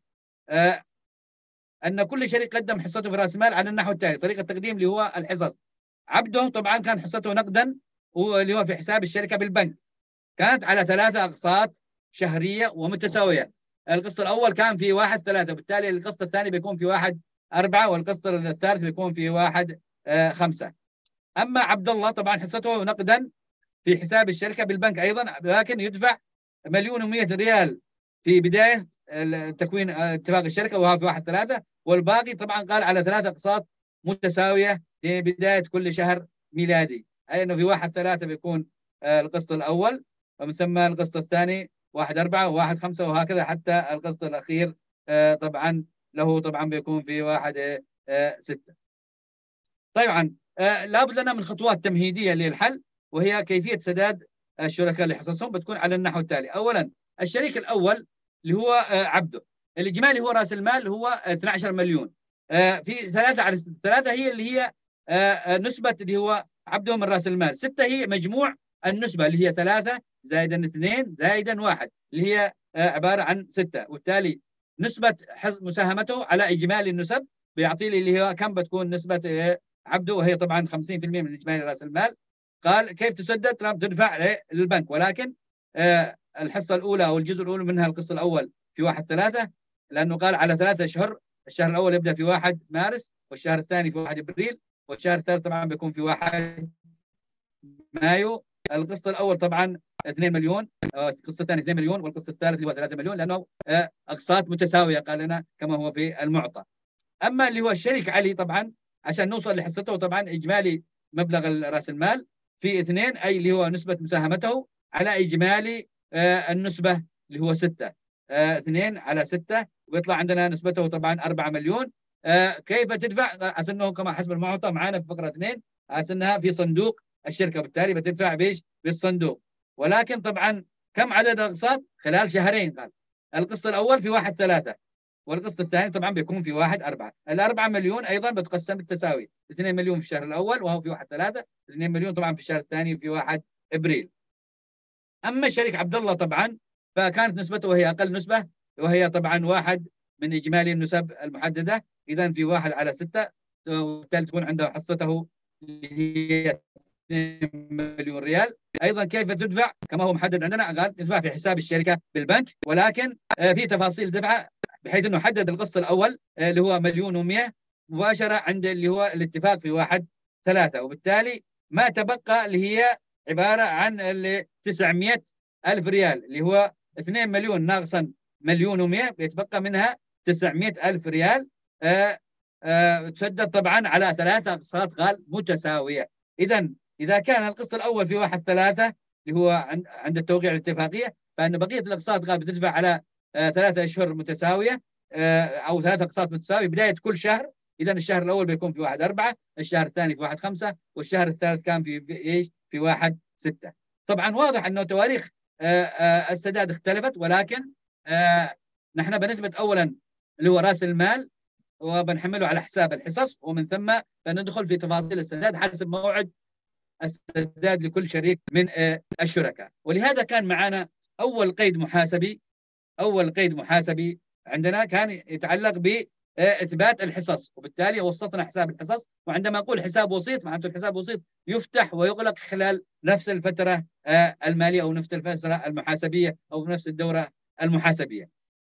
أن كل شريك قدم حصته في رأس المال على النحو التالي. طريقة التقديم اللي هو الحصص. عبده طبعا كان حصته نقدا واللي هو في حساب الشركة بالبنك، كانت على ثلاثة أقساط شهرية ومتساوية. القسط الأول كان في واحد ثلاثة، وبالتالي القسط الثاني بيكون في واحد أربعة، والقسط الثالث بيكون في واحد آه خمسة. أما عبد الله طبعا حصته نقدا في حساب الشركة بالبنك أيضا، لكن يدفع مليون ومئة ريال في بداية تكوين اتفاق الشركة وهو في واحد ثلاثة، والباقي طبعا قال على ثلاثة أقساط متساوية في بداية كل شهر ميلادي، أي أنه في واحد ثلاثة بيكون القسط الأول، ومن ثم القسط الثاني واحد أربعة وواحد خمسة، وهكذا حتى القسط الأخير طبعا له طبعا بيكون في واحد ستة. طبعا لابد لنا من خطوات تمهيدية للحل، وهي كيفية سداد الشركاء لحصصهم. بتكون على النحو التالي. أولا الشريك الأول اللي هو عبده، الإجمالي هو رأس المال هو اثني عشر مليون، في ثلاثة على ثلاثة هي اللي هي نسبة اللي هو عبده من رأس المال، ستة هي مجموع النسبة اللي هي ثلاثة زائدا اثنين زائدا واحد اللي هي عبارة عن ستة، وبالتالي نسبة مساهمته على إجمالي النسب بيعطي لي اللي هو كم بتكون نسبة عبده، وهي طبعا خمسين بالمئة من إجمالي رأس المال. قال كيف تسدد؟ تدفع للبنك، ولكن الحصة الأولى أو الجزء الأول منها القسط الأول في واحد ثلاثة، لأنه قال على ثلاثة أشهر، الشهر الأول يبدأ في واحد مارس، والشهر الثاني في واحد أبريل، والشهر الثالث طبعا بيكون في واحد مايو. القسط الأول طبعا اثنين مليون، القسط الثاني اثنين مليون، والقسط الثالث اللي هو ثلاثة مليون، لأنه أقساط متساوية قال لنا كما هو في المعطى. أما اللي هو الشريك علي طبعا عشان نوصل لحصته طبعا إجمالي مبلغ رأس المال في اثنين، أي اللي هو نسبة مساهمته على إجمالي آه النسبة اللي هو ستة، آه اثنين على ستة، ويطلع عندنا نسبته طبعا أربعة مليون. آه كيف تدفع؟ أسنه كما حسب المعطى معانا في فقرة اثنين، أسنها في صندوق الشركة، بالتالي بتدفع بيش بالصندوق. ولكن طبعا كم عدد الأقساط؟ خلال شهرين. قال القسط الأول في واحد ثلاثة، والقسط الثاني طبعا بيكون في واحد أربعة. الأربعة مليون أيضا بتقسم بالتساوي، اثنين مليون في الشهر الأول وهو في واحد ثلاثة، اثنين مليون طبعا في الشهر الثاني في واحد أبريل. أما شريك عبد الله طبعا فكانت نسبته وهي أقل نسبة، وهي طبعا واحد من إجمالي النسب المحددة، إذا في واحد على ستة، وبالتالي تكون عنده حصته هي اثنين مليون ريال. أيضا كيف تدفع؟ كما هو محدد عندنا، قال تدفع في حساب الشركة بالبنك، ولكن في تفاصيل دفع بحيث أنه حدد القسط الأول اللي هو مليون ومئة مباشرة عند اللي هو الاتفاق في واحد ثلاثة، وبالتالي ما تبقى اللي هي عبارة عن تسعمئة ألف ريال اللي هو اثنين مليون ناقصا مليون ومئة، بيتبقى منها تسعمئة ألف ريال. آآ آآ تسدد طبعا على ثلاثة أقساط قال متساوية. إذا إذا كان القسط الأول في واحد ثلاثة اللي هو عند التوقيع الاتفاقية، فإن بقية الأقساط قال بتدفع على ثلاثة أشهر متساوية أو ثلاثة أقساط متساوية بداية كل شهر. إذا الشهر الأول بيكون في واحد أربعة، الشهر الثاني في واحد خمسة، والشهر الثالث كان في إيش؟ في واحد ستة. طبعا واضح أنه تواريخ السداد اختلفت، ولكن نحن بنثبت أولا اللي هو رأس المال وبنحمله على حساب الحصص، ومن ثم بندخل في تفاصيل السداد حسب موعد السداد لكل شريك من الشركاء. ولهذا كان معنا أول قيد محاسبي أول قيد محاسبي عندنا كان يتعلق بإثبات الحصص، وبالتالي وسطنا حساب الحصص. وعندما أقول حساب وسيط معناته الحساب وسيط يفتح ويغلق خلال نفس الفترة المالية أو نفس الفترة المحاسبية أو نفس الدورة المحاسبية.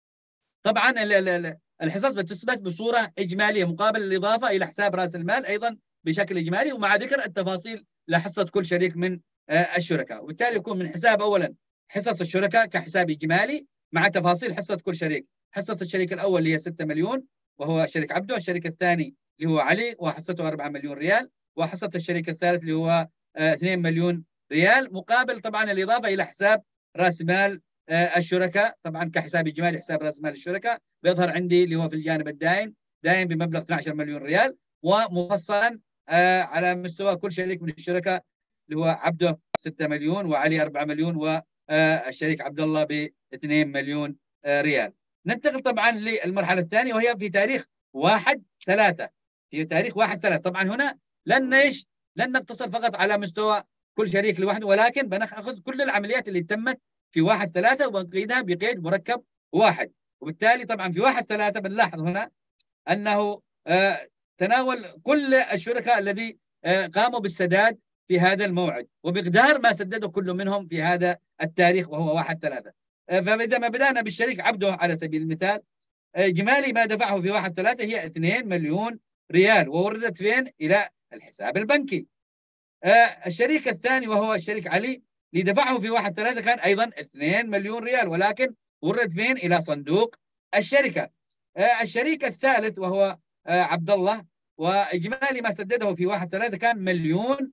طبعا الحصص بتثبت بصورة إجمالية مقابل الإضافة إلى حساب رأس المال أيضا بشكل إجمالي، ومع ذكر التفاصيل لحصة كل شريك من الشركاء. وبالتالي يكون من حساب أولا حصص الشركاء كحساب إجمالي مع تفاصيل حصة كل شريك. حصة الشريك الأول اللي هي ستة مليون وهو شريك عبده، الشريك الثاني اللي هو علي وحصته أربعة مليون ريال، وحصة الشريك الثالث اللي هو اثنين مليون ريال، مقابل طبعا الإضافة إلى حساب رأس مال الشركاء طبعا كحساب إجمالي. حساب رأس مال الشركاء بيظهر عندي اللي هو في الجانب الدائن دائن بمبلغ اثني عشر مليون ريال، ومفصلا على مستوى كل شريك من الشركاء اللي هو عبده ستة مليون وعلي أربعة مليون والشريك عبد الله ب اثنين مليون ريال. ننتقل طبعا للمرحلة الثانية وهي في تاريخ واحد ثلاثة، في تاريخ واحد ثلاثة. طبعا هنا لن ايش؟ لن نقتصر فقط على مستوى كل شريك لوحده، ولكن بناخذ كل العمليات اللي تمت في واحد ثلاثة وبنقيدها بقيد مركب واحد. وبالتالي طبعا في واحد ثلاثة بنلاحظ هنا أنه آه تناول كل الشركاء الذي آه قاموا بالسداد في هذا الموعد وبمقدار ما سدده كل منهم في هذا التاريخ وهو واحد ثلاثة. آه فإذا ما بدأنا بالشريك عبده على سبيل المثال، إجمالي ما دفعه في واحد ثلاثة هي اثنين مليون ريال ووردت فين؟ إلى الحساب البنكي. آه الشريك الثاني وهو الشريك علي اللي دفعه في واحد ثلاثة كان أيضا اثنين مليون ريال، ولكن ورد فين؟ إلى صندوق الشركة. آه الشريك الثالث وهو آه عبد الله، وإجمالي ما سدده في واحد ثلاثة كان مليون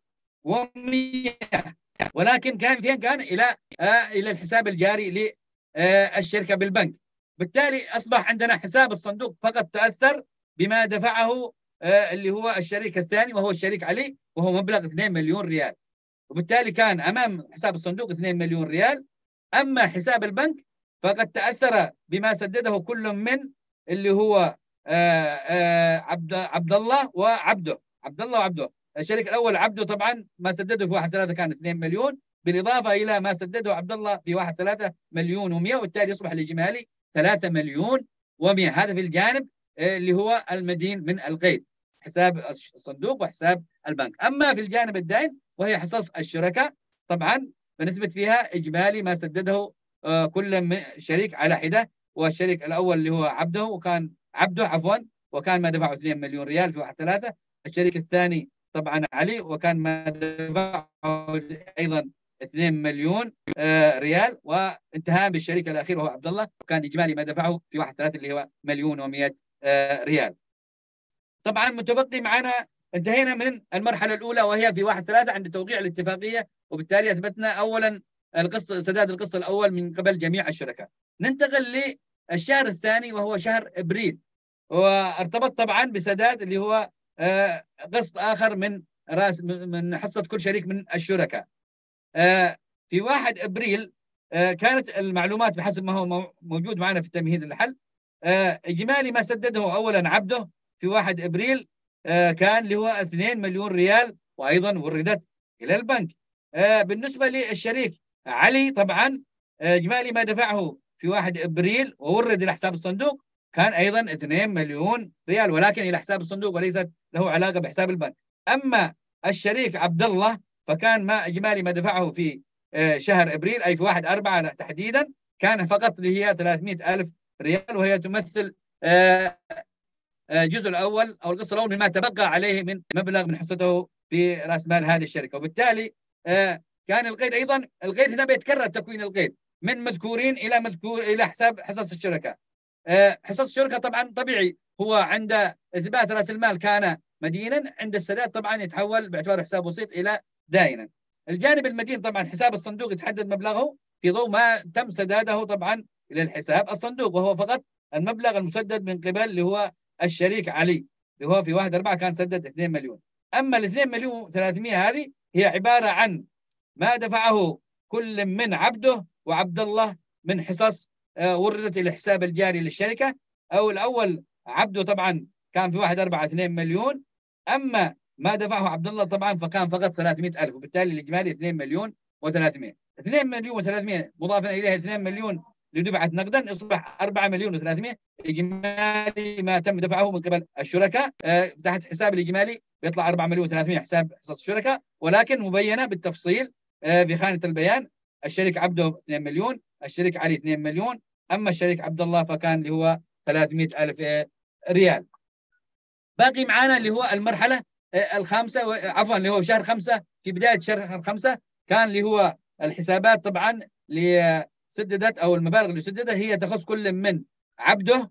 ومئة، ولكن كان فين؟ كان إلى آه إلى الحساب الجاري للشركة بالبنك. بالتالي أصبح عندنا حساب الصندوق فقط تأثر بما دفعه آه اللي هو الشريك الثاني وهو الشريك علي، وهو مبلغ اثنين مليون ريال، وبالتالي كان أمام حساب الصندوق اثنين مليون ريال. أما حساب البنك فقد تأثر بما سدده كل من اللي هو آه آه عبد عبد الله وعبده عبد الله وعبده. الشريك الأول عبده طبعا ما سدده في واحد ثلاثة كان اثنين مليون، بالإضافة إلى ما سدده عبد الله في واحد ثلاثة مليون ومئة، وبالتالي يصبح الإجمالي ثلاثة مليون ومئة. هذا في الجانب اللي هو المدين من القيد، حساب الصندوق وحساب البنك. أما في الجانب الدائن وهي حصص الشركاء، طبعا بنثبت فيها إجمالي ما سدده كل من شريك على حدة، والشريك الأول اللي هو عبده وكان عبده عفوا وكان ما دفعه اثنين مليون ريال في واحد ثلاثة. الشريك الثاني طبعا علي وكان ما دفعه أيضا اثنين مليون ريال، وانتهى بالشريك الأخير وهو عبد الله وكان إجمالي ما دفعه في واحد ثلاثة اللي هو مليون ومئة ريال. طبعا متبقي معنا، انتهينا من المرحلة الأولى وهي في واحد ثلاثة عند توقيع الاتفاقية، وبالتالي أثبتنا أولا القسط سداد القسط الأول من قبل جميع الشركاء. ننتقل للشهر الثاني وهو شهر إبريل، وارتبط طبعا بسداد اللي هو قسط آخر من راس من حصة كل شريك من الشركاء. في واحد إبريل كانت المعلومات بحسب ما هو موجود معنا في التمهيد للحل. إجمالي ما سدده أولا عبده في واحد إبريل كان اللي هو اثنين مليون ريال، وأيضا وردت إلى البنك. بالنسبة للشريك علي طبعا إجمالي ما دفعه في واحد إبريل وورد إلى حساب الصندوق كان أيضا اثنين مليون ريال، ولكن إلى حساب الصندوق وليست له علاقة بحساب البنك. أما الشريك عبد الله فكان ما إجمالي ما دفعه في شهر إبريل أي في واحد أربعة تحديدا كان فقط اللي هي ثلاثمئة ألف ريال، وهي تمثل الجزء الأول أو القسط الأول مما تبقى عليه من مبلغ من حصته في رأس مال هذه الشركة. وبالتالي كان القيد أيضا، القيد هنا بيتكرر تكوين القيد من مذكورين إلى مذكور إلى حساب حصص الشركاء. حصص الشركة طبعا طبيعي هو عند إثبات رأس المال كان مدينا، عند السداد طبعا يتحول باعتباره حساب وسيط إلى دائنا. الجانب المدين طبعا حساب الصندوق يتحدد مبلغه في ضوء ما تم سداده طبعا إلى الحساب الصندوق، وهو فقط المبلغ المسدد من قبل اللي هو الشريك علي اللي هو في واحد أربعة كان سدد اثنين مليون. أما الاثنين مليون ثلاثمئة هذه هي عبارة عن ما دفعه كل من عبده وعبد الله من حصص وردت إلى الحساب الجاري للشركة. أو الأول عبده طبعا كان في واحد أربعة اثنين مليون، أما ما دفعه عبد الله طبعا فكان فقط ثلاثمئة ألف، وبالتالي الإجمالي اثنين مليون وثلاثمئة. اثنين مليون وثلاثمئة مضافا إليها اثنين مليون لدفعت نقدا يصبح أربعة مليون وثلاثمئة إجمالي ما تم دفعه من قبل الشركاء. أه تحت حساب الإجمالي بيطلع أربعة مليون وثلاثمئة حساب حصص الشركاء، ولكن مبينة بالتفصيل أه في خانة البيان. الشريك عبده اثنين مليون، الشريك علي اثنين مليون، أما الشريك عبد الله فكان اللي هو ثلاثمئة ألف ريال. باقي معانا اللي هو المرحلة الخامسة عفوا اللي هو شهر خمسة. في بداية شهر خمسة كان اللي هو الحسابات طبعا اللي سددت أو المبالغ اللي سددت هي تخص كل من عبده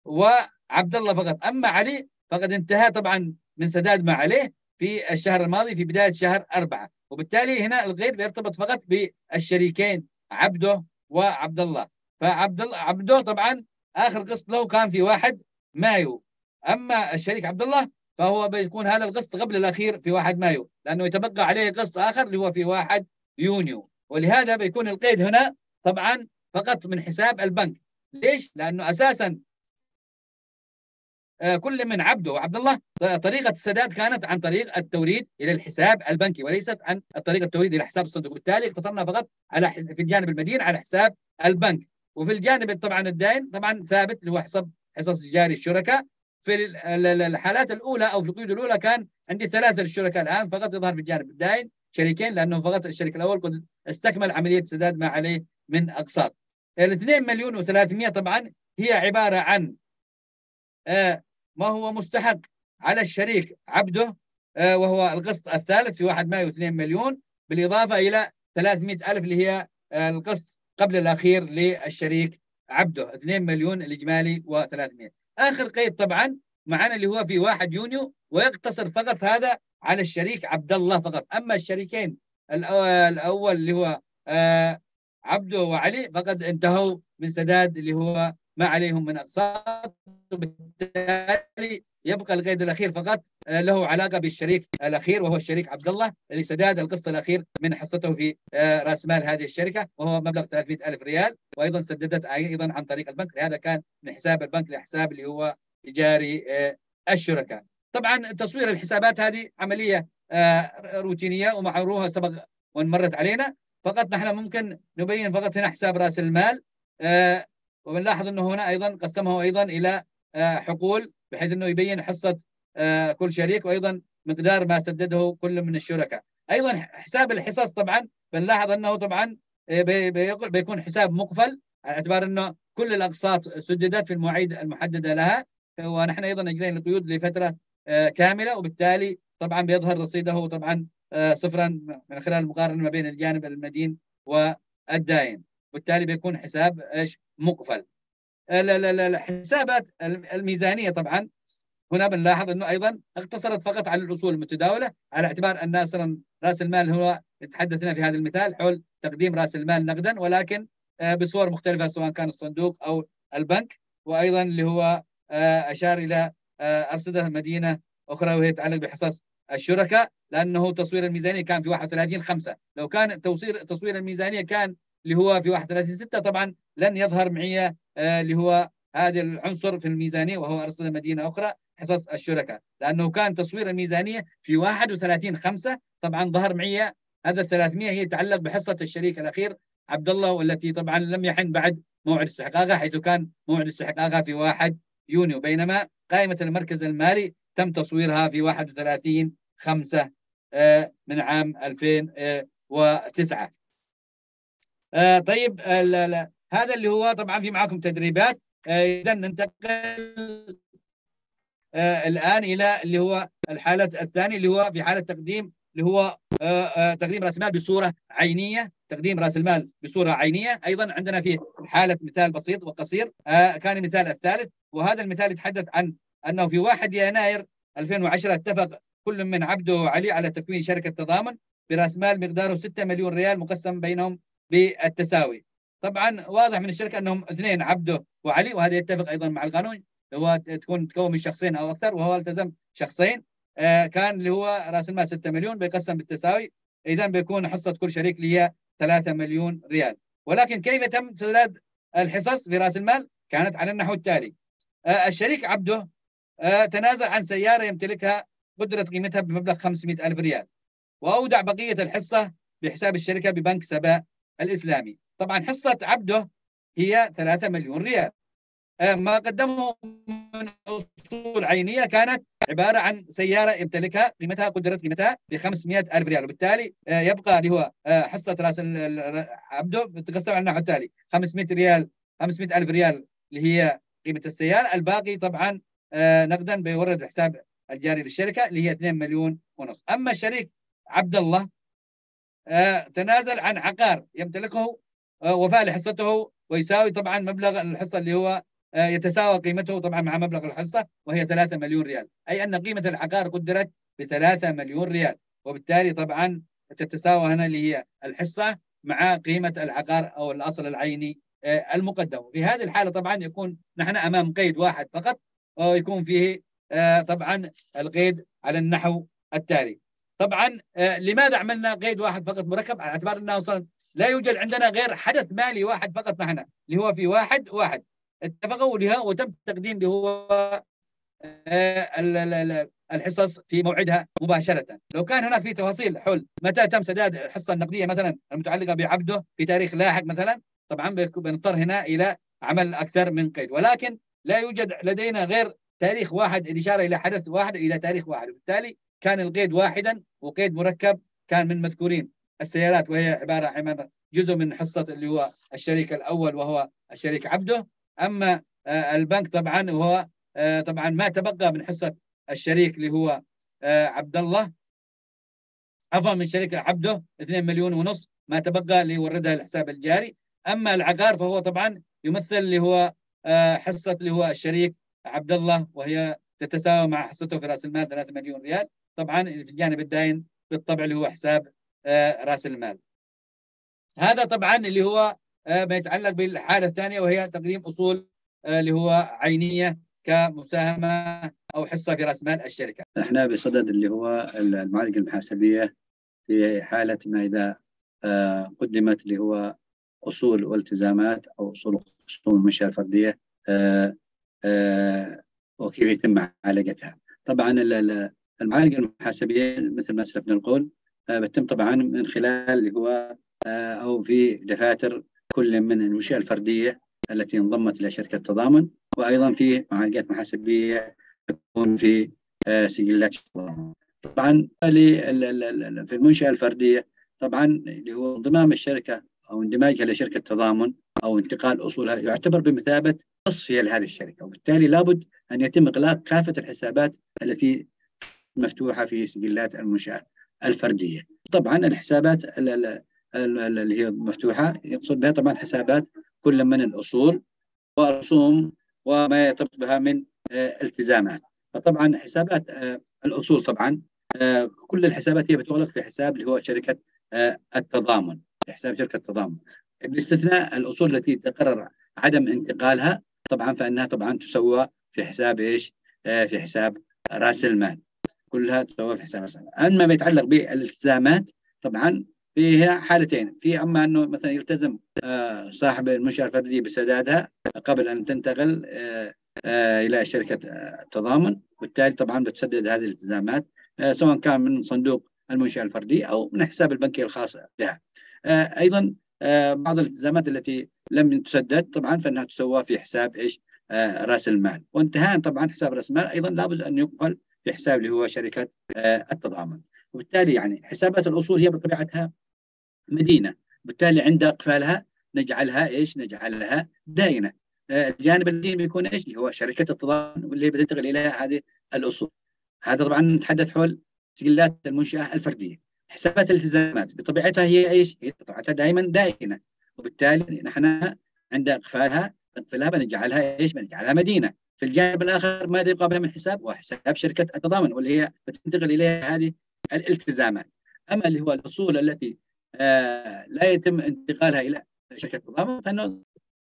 وعبد الله فقط. أما علي فقد انتهى طبعا من سداد ما عليه في الشهر الماضي في بداية شهر أربعة، وبالتالي هنا الغير بيرتبط فقط بالشريكين عبده وعبد الله. فعبد الله عبده طبعا آخر قسط له كان في واحد مايو، أما الشريك عبد الله فهو بيكون هذا القسط قبل الأخير في واحد مايو، لأنه يتبقى عليه قسط آخر اللي هو في واحد يونيو، ولهذا بيكون القيد هنا طبعا فقط من حساب البنك. ليش؟ لأنه أساسا كل من عبده وعبد الله طريقة السداد كانت عن طريق التوريد إلى الحساب البنكي وليست عن طريق التوريد إلى حساب الصندوق، بالتالي اقتصرنا فقط على في الجانب المدين على حساب البنك. وفي الجانب طبعا الدائن طبعا ثابت اللي هو حساب حصص تجاري الشركاء. في الحالات الأولى أو في القيود الأولى كان عندي ثلاثة للشركاء، الآن فقط يظهر في الجانب الدائن شريكين لأنه فقط الشريك الأول قد استكمل عملية سداد ما عليه من أقساط. الاثنين مليون وثلاثمائة طبعا هي عبارة عن آه ما هو مستحق على الشريك عبده آه وهو القسط الثالث في واحد مايو اثنين مليون، بالإضافة إلى ثلاثمائة ألف اللي هي آه القسط قبل الأخير للشريك عبده، اثنين مليون الإجمالي وثلاثمائة. آخر قيد طبعا معنا اللي هو في واحد يونيو ويقتصر فقط هذا على الشريك عبد الله فقط. أما الشريكين الأول اللي هو آه عبده وعلي فقد انتهوا من سداد اللي هو ما عليهم من أقساط، وبالتالي يبقى القيد الأخير فقط له علاقة بالشريك الأخير وهو الشريك عبد الله لسداد القسط الأخير من حصته في رأس مال هذه الشركة وهو مبلغ ثلاثمائة ألف ريال، وأيضا سددت أيضا عن طريق البنك، لهذا كان من حساب البنك لحساب اللي هو إيجاري الشركاء. طبعا تصوير الحسابات هذه عملية روتينية ومعروفة سبق وان مرت علينا، فقط نحن ممكن نبين فقط هنا حساب رأس المال آه وبنلاحظ انه هنا ايضا قسمه ايضا الى آه حقول بحيث انه يبين حصة آه كل شريك وايضا مقدار ما سدده كل من الشركاء. ايضا حساب الحصص طبعا بنلاحظ انه طبعا بي بيكون حساب مقفل على اعتبار انه كل الاقساط سددت في المواعيد المحددة لها، ونحن ايضا اجرينا القيود لفترة آه كاملة، وبالتالي طبعا بيظهر رصيده طبعا آه صفرا من خلال المقارنة ما بين الجانب المدين والدائن، بالتالي بيكون حساب ايش مقفل. الحسابات الميزانيه طبعا هنا بنلاحظ انه ايضا اقتصرت فقط على الاصول المتداوله على اعتبار ان اصلا راس المال هو تحدثنا في هذا المثال حول تقديم راس المال نقدا، ولكن بصور مختلفه سواء كان الصندوق او البنك، وايضا اللي هو اشار الى ارصده مدينه اخرى وهي تتعلق بحصص الشركاء، لانه تصوير الميزانيه كان في واحد وثلاثين خمسة، لو كان تصوير تصوير الميزانيه كان اللي هو في واحد وثلاثين ستة طبعا لن يظهر معي آه اللي هو هذا العنصر في الميزانيه وهو ارصده مدينه اخرى حصص الشركاء، لانه كان تصوير الميزانيه في واحد وثلاثين خمسة طبعا ظهر معي هذا ال ثلاثمائة هي تتعلق بحصه الشريك الاخير عبد الله، والتي طبعا لم يحن بعد موعد استحقاقها حيث كان موعد استحقاقها في واحد يونيو، بينما قائمه المركز المالي تم تصويرها في واحد وثلاثين خمسة آه من عام ألفين وتسعة. آه طيب آه هذا اللي هو طبعا في معكم تدريبات. آه اذا ننتقل آه الان الى اللي هو الحاله الثانيه اللي هو في حاله تقديم اللي هو آه آه تقديم راس المال بصوره عينيه، تقديم راس المال بصوره عينيه. ايضا عندنا في حاله مثال بسيط وقصير آه كان المثال الثالث، وهذا المثال يتحدث عن انه في واحد يناير ألفين وعشرة اتفق كل من عبده وعلي على تكوين شركه تضامن براس مال مقداره ستة مليون ريال مقسم بينهم بالتساوي. طبعا واضح من الشركه انهم اثنين عبده وعلي، وهذا يتفق ايضا مع القانون هو تكون تكون من شخصين او اكثر، وهو التزم شخصين. آه كان اللي هو راس المال ستة مليون بيقسم بالتساوي، اذا بيكون حصه كل شريك اللي هي ثلاثة مليون ريال. ولكن كيف تم سداد الحصص في راس المال؟ كانت على النحو التالي: آه الشريك عبده آه تنازل عن سياره يمتلكها قدره قيمتها بمبلغ خمسمائة ألف ريال، واودع بقيه الحصه بحساب الشركه ببنك سبا الاسلامي. طبعا حصه عبده هي ثلاثة مليون ريال. ما قدمه من اصول عينيه كانت عباره عن سياره يمتلكها قيمتها قدره قيمتها ب خمسمائة ألف ريال، وبالتالي يبقى اللي هو حصه راس عبده تقسم على النحو التالي: خمسمائة ريال خمسمائة ألف ريال اللي هي قيمه السياره، الباقي طبعا نقدا بيورد بحساب الجاري للشركه اللي هي اثنين مليون ونصف. اما الشريك عبد الله تنازل عن عقار يمتلكه وفاء لحصته ويساوي طبعا مبلغ الحصه اللي هو يتساوى قيمته طبعا مع مبلغ الحصه وهي ثلاثة مليون ريال، اي ان قيمه العقار قدرت ب ثلاثة مليون ريال، وبالتالي طبعا تتساوى هنا اللي هي الحصه مع قيمه العقار او الاصل العيني المقدم. في هذه الحاله طبعا يكون نحن امام قيد واحد فقط، ويكون فيه طبعا القيد على النحو التالي. طبعا لماذا عملنا قيد واحد فقط مركب؟ على اعتبار انه اصلا لا يوجد عندنا غير حدث مالي واحد فقط نحن اللي هو في واحد واحد اتفقوا لها وتم تقديم اللي هو الحصص في موعدها مباشرة. لو كان هناك في تفاصيل حول متى تم سداد الحصة النقدية مثلا المتعلقة بعبده في تاريخ لاحق مثلا، طبعا بنضطر هنا إلى عمل أكثر من قيد، ولكن لا يوجد لدينا غير تاريخ واحد، الإشارة إلى حدث واحد إلى تاريخ واحد، وبالتالي كان القيد واحدا وقيد مركب كان من مذكورين السيارات، وهي عبارة عن جزء من حصة اللي هو الشريك الأول وهو الشريك عبده. أما البنك طبعا هو طبعا ما تبقى من حصة الشريك اللي هو عبد الله، عفوا من شريك عبده اثنين مليون ونص ما تبقى اللي يوردها الحساب الجاري. أما العقار فهو طبعا يمثل اللي هو حصة اللي هو الشريك عبد الله، وهي تتساوى مع حصته في رأس المال ثلاثة مليون ريال. طبعا في الجانب الدائن بالطبع اللي هو حساب رأس المال. هذا طبعا اللي هو ما يتعلق بالحالة الثانية، وهي تقديم أصول اللي هو عينية كمساهمة أو حصة في رأس مال الشركة. احنا بصدد اللي هو المعالجة المحاسبية في حالة ما إذا قدمت اللي هو أصول والتزامات أو أصول خصوم المنشأة الفردية وكيف يتم معالجتها. طبعا المعالجة المحاسبية مثل ما أسلفنا القول بتتم طبعا من خلال اللي هو أو في دفاتر كل من المنشأة الفردية التي انضمت إلى شركة تضامن، وأيضا في معالجات محاسبية تكون في سجلات التضامن. طبعا في المنشأة الفردية طبعا اللي هو انضمام الشركة أو اندماجها لشركة تضامن أو انتقال أصولها يعتبر بمثابة تصفية لهذه الشركة، وبالتالي لابد أن يتم إغلاق كافة الحسابات التي مفتوحة في سجلات المنشأة الفردية. طبعا الحسابات اللي هي مفتوحة يقصد بها طبعا حسابات كل من الأصول والرسوم وما يرتبط بها من التزامات. فطبعا حسابات الأصول طبعا كل الحسابات هي بتغلق في حساب اللي هو شركة التضامن، في حساب شركة التضامن، باستثناء الأصول التي تقرر عدم انتقالها طبعا فإنها طبعا تسوى في حساب إيش؟ في حساب رأس المال، كلها تسوى في حساب رأس المال. أما ما يتعلق بالالتزامات طبعا في هنا حالتين، في أما أنه مثلا يلتزم صاحب المنشأة الفردية بسدادها قبل أن تنتقل إلى شركة التضامن، بالتالي طبعا بتسدد هذه الالتزامات سواء كان من صندوق المنشأة الفردية أو من حساب البنكي الخاص بها. أيضا بعض الالتزامات التي لم تسدد طبعا فإنها تسوى في حساب إيش؟ رأس المال. وانتهاء طبعا حساب رأس المال أيضا لابد أن يقفل في حساب اللي هو شركة التضامن. وبالتالي يعني حسابات الأصول هي بطبيعتها مدينة، بالتالي عند إقفالها نجعلها إيش؟ نجعلها دائنة. الجانب الدين بيكون إيش؟ اللي هو شركة التضامن واللي بتنتقل إليها هذه الأصول. هذا طبعا نتحدث حول سجلات المنشأة الفردية. حسابات الالتزامات بطبيعتها هي إيش؟ هي بطبيعتها دائما دائنة، وبالتالي نحن عند إقفالها نقفلها بنجعلها إيش؟ بنجعلها مدينة. في الجانب الآخر ماذا يقابلها من حساب؟ وحساب شركة التضامن واللي هي بتنتقل إليها هذه الالتزامات. أما اللي هو الأصول التي آه لا يتم انتقالها إلى شركة التضامن فإنه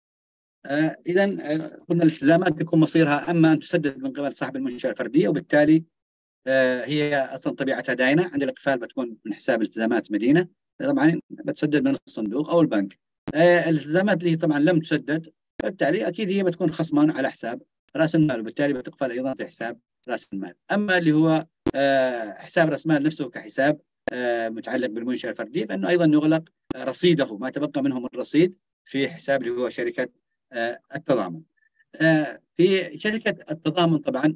آه إذا قلنا الالتزامات تكون مصيرها أما أن تسدد من قبل صاحب المنشأة الفردية، وبالتالي آه هي أصلا طبيعتها دائنة. عند الإقفال بتكون من حساب التزامات مدينة، طبعا بتسدد من الصندوق أو البنك. آه الالتزامات اللي طبعا لم تسدد بالتالي أكيد هي بتكون خصمان على حساب رأس المال، وبالتالي بتقفل أيضا في حساب رأس المال. أما اللي هو آه حساب رأس المال نفسه كحساب آه متعلق بالمنشأة الفردية فإنه أيضا يغلق رصيده ما تبقى منه من رصيد في حساب اللي هو شركة آه التضامن. آه في شركة التضامن طبعا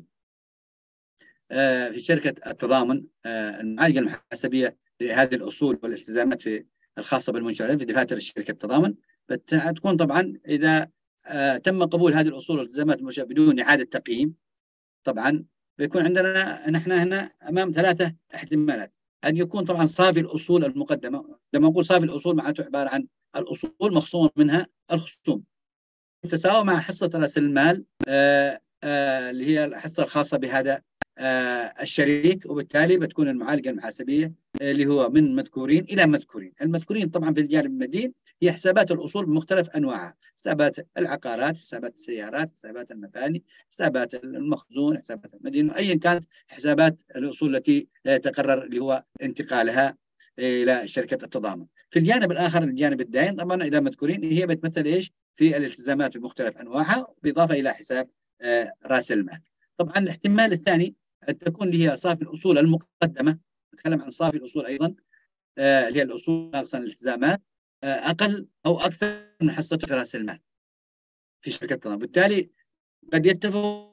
آه في شركة التضامن آه المعالجة المحاسبية لهذه الأصول والالتزامات في الخاصة بالمنشأة في دفاتر شركة التضامن بتكون طبعا إذا آه تم قبول هذه الأصول والالتزامات المنشأة بدون إعادة تقييم طبعا بيكون عندنا نحن هنا أمام ثلاثة احتمالات. أن يكون طبعا صافي الأصول المقدمة، لما نقول صافي الأصول معناته عبارة عن الأصول مخصوم منها الخصوم تتساوى مع حصة رأس المال آآ آآ اللي هي الحصة الخاصة بهذا الشريك، وبالتالي بتكون المعالجة المحاسبية اللي هو من مذكورين إلى مذكورين. المذكورين طبعا في الجانب المدين هي حسابات الأصول بمختلف أنواعها، حسابات العقارات، حسابات السيارات، حسابات المباني، حسابات المخزون، حسابات المدين، أيا كانت حسابات الأصول التي تقرر اللي هو انتقالها إلى شركة التضامن. في الجانب الآخر الجانب الدائن طبعا إلى مذكورين هي بتمثل إيش؟ في الالتزامات بمختلف أنواعها، بالإضافة إلى حساب رأس المال. طبعا الاحتمال الثاني أن تكون اللي هي صافي الأصول المقدمة، نتكلم عن صافي الأصول أيضا آه اللي هي الأصول ناقصا الالتزامات آه أقل أو أكثر من حصته في رأس المال في شركة التضامن. بالتالي قد يتفق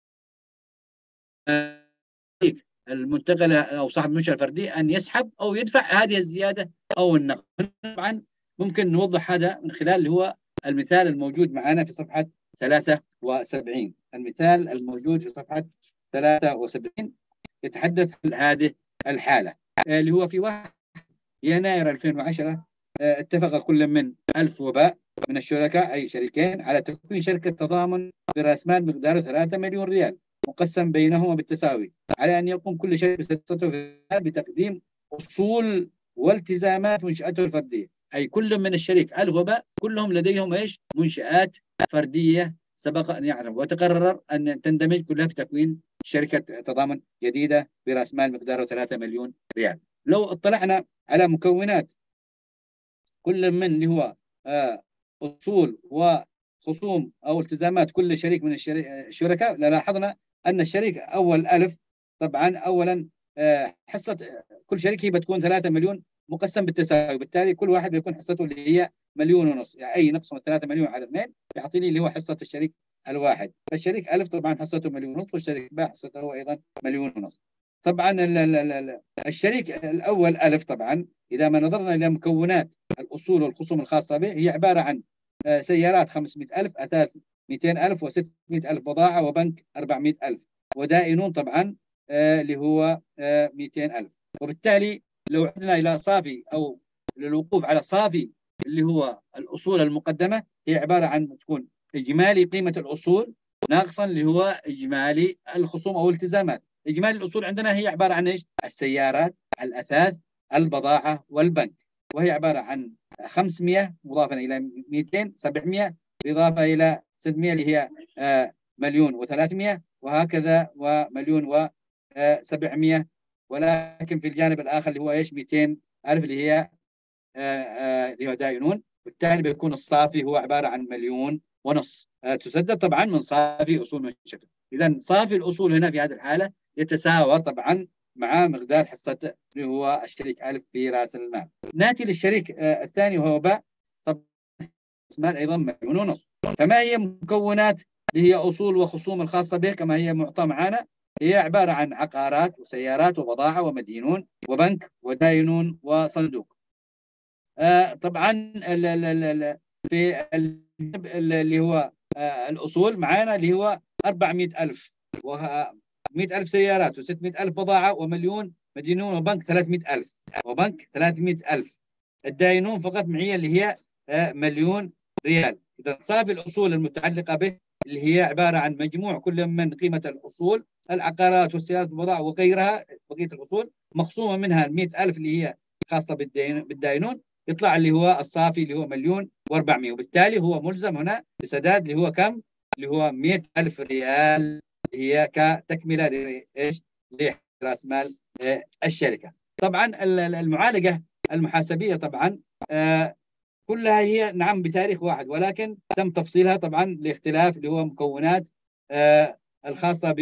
آه المنتقل أو صاحب المنشأة الفردي أن يسحب أو يدفع هذه الزيادة أو النقص. طبعا ممكن نوضح هذا من خلال اللي هو المثال الموجود معنا في صفحة ثلاثة وسبعين. المثال الموجود في صفحة ثلاثة وسبعين يتحدث عن هذه الحالة اللي هو في واحد يناير ألفين وعشرة اتفق كل من ألف وباء من الشركاء أي شريكين على تكوين شركة تضامن برأس مال مقداره ثلاثة مليون ريال مقسم بينهما بالتساوي، على أن يقوم كل شركة بسدسته بتقديم أصول والتزامات منشأته الفردية. أي كل من الشريك ألف وباء كلهم لديهم إيش؟ منشآت فردية سبق أن يعرف، وتقرر أن تندمج كلها في تكوين شركة تضامن جديدة برأس مال مقداره ثلاثة مليون ريال. لو اطلعنا على مكونات كل من اللي هو أصول وخصوم أو التزامات كل شريك من الشركاء، لاحظنا أن الشريك أول ألف طبعا أولا حصة كل شريك هي بتكون ثلاثة مليون مقسم بالتساوي، بالتالي كل واحد بيكون حصته اللي هي مليون ونص، يعني أي نقص من ثلاثة مليون على اثنين يعطيني اللي هو حصة الشريك الواحد. فالشريك ألف طبعا حصته مليون ونص، والشريك باء حصته أيضا مليون ونص. طبعا الشريك الأول ألف طبعا إذا ما نظرنا إلى مكونات الأصول والخصوم الخاصة به هي عبارة عن سيارات خمسمائة ألف، أثاث مئتين ألف، وستمائة ألف بضاعة، وبنك أربعمائة ألف، ودائنون طبعا اللي هو مئتين ألف. وبالتالي لو عدنا إلى صافي أو للوقوف على صافي اللي هو الأصول المقدمة هي عبارة عن تكون إجمالي قيمة الأصول ناقصا اللي هو إجمالي الخصوم أو الالتزامات. إجمالي الأصول عندنا هي عبارة عن إيش؟ السيارات، الأثاث، البضاعة، والبنك، وهي عبارة عن خمسمائة مضافا إلى مئتين، سبعمائة إضافة إلى ستمائة اللي هي مليون وثلاثمائة، وهكذا ومليون وسبعمائة. ولكن في الجانب الآخر اللي هو إيش؟ مئتين ألف اللي هي اللي هو دائنون. بالتالي بيكون الصافي هو عبارة عن مليون ونص تسدد طبعا من صافي أصول منشأته. إذا صافي الأصول هنا في هذه الحالة يتساوى طبعا مع مقدار حصة اللي هو الشريك ألف في رأس المال. نأتي للشريك الثاني وهو باء، طبعا المال أيضا مليون ونص. فما هي مكونات اللي هي أصول وخصوم الخاصة به كما هي معطى معنا؟ هي عبارة عن عقارات وسيارات وبضاعة ومدينون وبنك ودائنون وصندوق. آه طبعا ال ال ال في اللي هو آه الأصول معنا اللي هو أربعمائة ألف، ومئة ألف سيارات، وستمائة ألف بضاعة، ومليون مدينون، وبنك ثلاثمائة ألف، وبنك ثلاثمائة ألف. الدائنون فقط معية اللي هي آه مليون ريال. إذا صافي الأصول المتعلقة به اللي هي عبارة عن مجموع كل من قيمة الأصول العقارات والسيارات والبضاعة وغيرها بقية الأصول مخصومة منها المئة ألف اللي هي خاصة بالدائنون، يطلع اللي هو الصافي اللي هو مليون وأربعمائة. وبالتالي هو ملزم هنا بسداد اللي هو كم؟ اللي هو مئة ألف ريال هي كتكملة لإيش؟ لرأس مال الشركة. طبعا المعالجة المحاسبية طبعا آه كلها هي نعم بتاريخ واحد، ولكن تم تفصيلها طبعا لاختلاف اللي هو مكونات آه الخاصة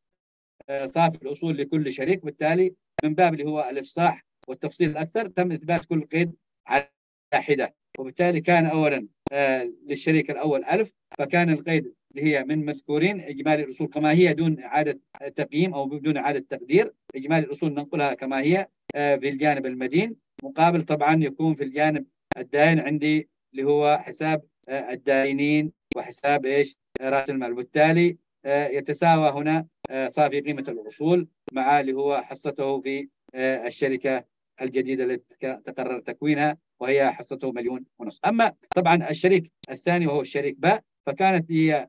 بصافي الأصول لكل شريك. بالتالي من باب اللي هو الإفصاح والتفصيل الأكثر تم إثبات كل قيد على حدة. وبالتالي كان أولا آه للشريك الأول ألف، فكان القيد اللي هي من مذكورين إجمالي الأصول كما هي دون إعادة تقييم أو بدون إعادة تقدير. إجمالي الأصول ننقلها كما هي آه في الجانب المدين، مقابل طبعا يكون في الجانب الدائن عندي اللي هو حساب آه الدائنين وحساب إيش؟ رأس المال. بالتالي آه يتساوى هنا آه صافي قيمة الأصول مع اللي هو حصته في آه الشركة الجديدة التي تقرر تكوينها وهي حصته مليون ونصف. أما طبعا الشريك الثاني وهو الشريك باء فكانت هي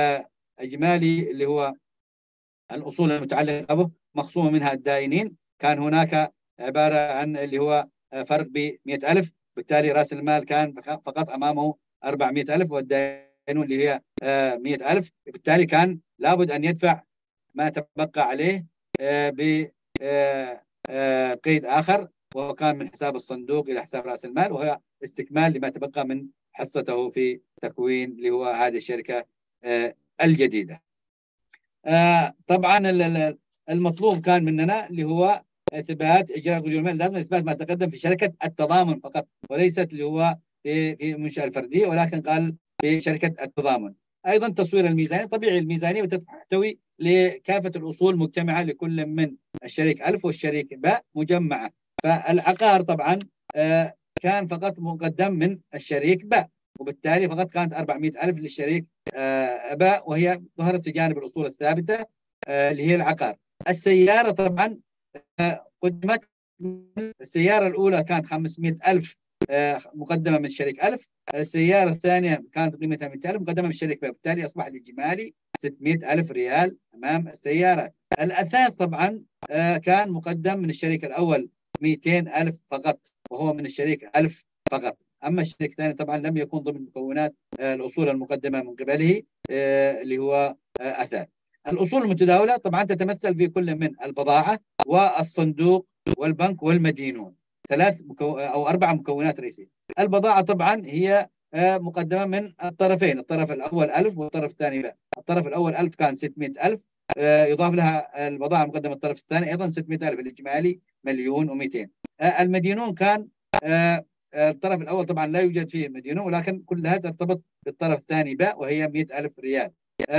إجمالي اللي هو الأصول المتعلقة به مخصومة منها الدائنين، كان هناك عبارة عن اللي هو فرق ب مئة ألف. بالتالي رأس المال كان فقط أمامه أربعمائة ألف، والدائنون اللي هي مئة ألف. بالتالي كان لابد أن يدفع ما تبقى عليه بقيد آخر، وهو كان من حساب الصندوق إلى حساب رأس المال، وهو استكمال لما تبقى من حصته في تكوين اللي هو هذه الشركة الجديدة. آه طبعا المطلوب كان مننا اللي هو اثبات اجراء قيود المال، لازم اثبات ما تقدم في شركه التضامن فقط، وليست اللي هو في في المنشاه الفرديه، ولكن قال في شركه التضامن. ايضا تصوير الميزانيه، طبيعي الميزانيه تحتوي لكافه الاصول مجتمعه لكل من الشريك الف والشريك باء مجمعه. فالعقار طبعا آه كان فقط مقدم من الشريك باء، وبالتالي فقط كانت أربعمائة ألف للشريك آه باء، وهي ظهرت في جانب الاصول الثابته آه اللي هي العقار. السياره طبعا آه قدمت، السياره الاولى كانت خمسمائة ألف آه مقدمه من الشريك ألف، السياره الثانيه كانت قيمتها مئتين ألف مقدمه من الشريك باء، بالتالي اصبح الاجمالي ستمائة ألف ريال امام السياره. الاثاث طبعا آه كان مقدم من الشريك الاول مئتين ألف فقط، وهو من الشريك ألف فقط. أما الشريك الثاني طبعا لم يكن ضمن مكونات الأصول المقدمة من قبله اللي هو أثاث. الأصول المتداولة طبعا تتمثل في كل من البضاعة والصندوق والبنك والمدينون، ثلاث مكو... أو أربع مكونات رئيسية. البضاعة طبعا هي مقدمة من الطرفين، الطرف الأول ألف والطرف الثاني لا. الطرف الأول ألف كان ستمائة ألف، يضاف لها البضاعة المقدمة الطرف الثاني أيضا ستمائة ألف، الإجمالي مليون ومئتين. المدينون كان الطرف الأول طبعا لا يوجد فيه مدينون، ولكن كلها ترتبط بالطرف الثاني باء، وهي مئة ألف ريال.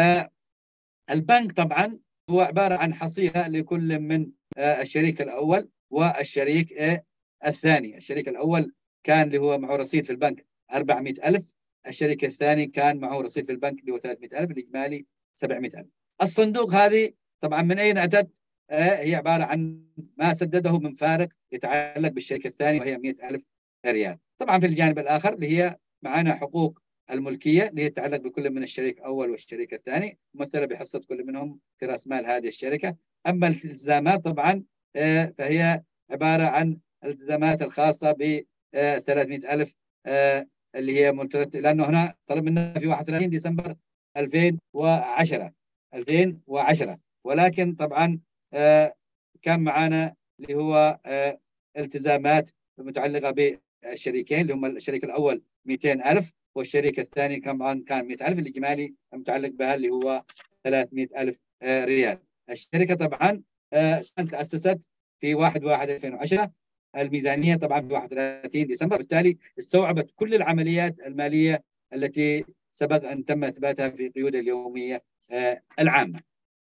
البنك طبعا هو عبارة عن حصيلة لكل من الشريك الأول والشريك الثاني. الشريك الأول كان اللي هو معه رصيد في البنك أربعمائة ألف، الشريك الثاني كان معه رصيد في البنك اللي هو ثلاثمائة ألف، الإجمالي سبعمائة ألف. الصندوق هذه طبعا من أين أتت؟ هي عبارة عن ما سدده من فارق يتعلق بالشريك الثاني، وهي مئة ألف ريال. طبعا في الجانب الآخر اللي هي معنا حقوق الملكية اللي هي تتعلق بكل من الشريك الأول والشريك الثاني، ممثلة بحصة كل منهم في رأس مال هذه الشركة. أما الالتزامات طبعا فهي عبارة عن الالتزامات الخاصة ب ثلاثمائة ألف اللي هي ملتزمة، لأنه هنا طلب منا في واحد وثلاثين ديسمبر ألفين وعشرة ألفين وعشرة، ولكن طبعا كان معنا اللي هو التزامات متعلقة بالشريكين اللي هم الشريك الأول مئتين ألف والشريك الثاني كمان كان مئة ألف، الإجمالي المتعلق بها اللي هو ثلاثمائة ألف ريال. الشركة طبعا كانت تأسست في واحد واحد ألفين وعشرة، الميزانية طبعا في واحد وثلاثين ديسمبر، بالتالي استوعبت كل العمليات المالية التي سبق أن تم إثباتها في قيود اليومية العامة.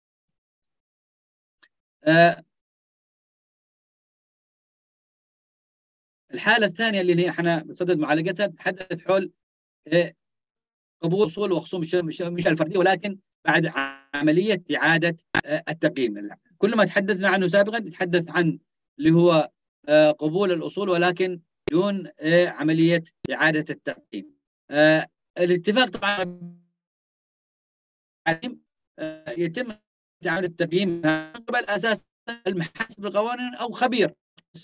الحالة الثانية اللي احنا بنصدد معالجتها تحدث حول قبول اصول وخصوم مش الفرديه، ولكن بعد عمليه اعاده التقييم. كل ما تحدثنا عنه سابقا نتحدث عن اللي هو قبول الاصول ولكن دون عمليه اعاده التقييم. الاتفاق طبعا يتم اعاده التقييم قبل اساس المحاسب القوانين او خبير.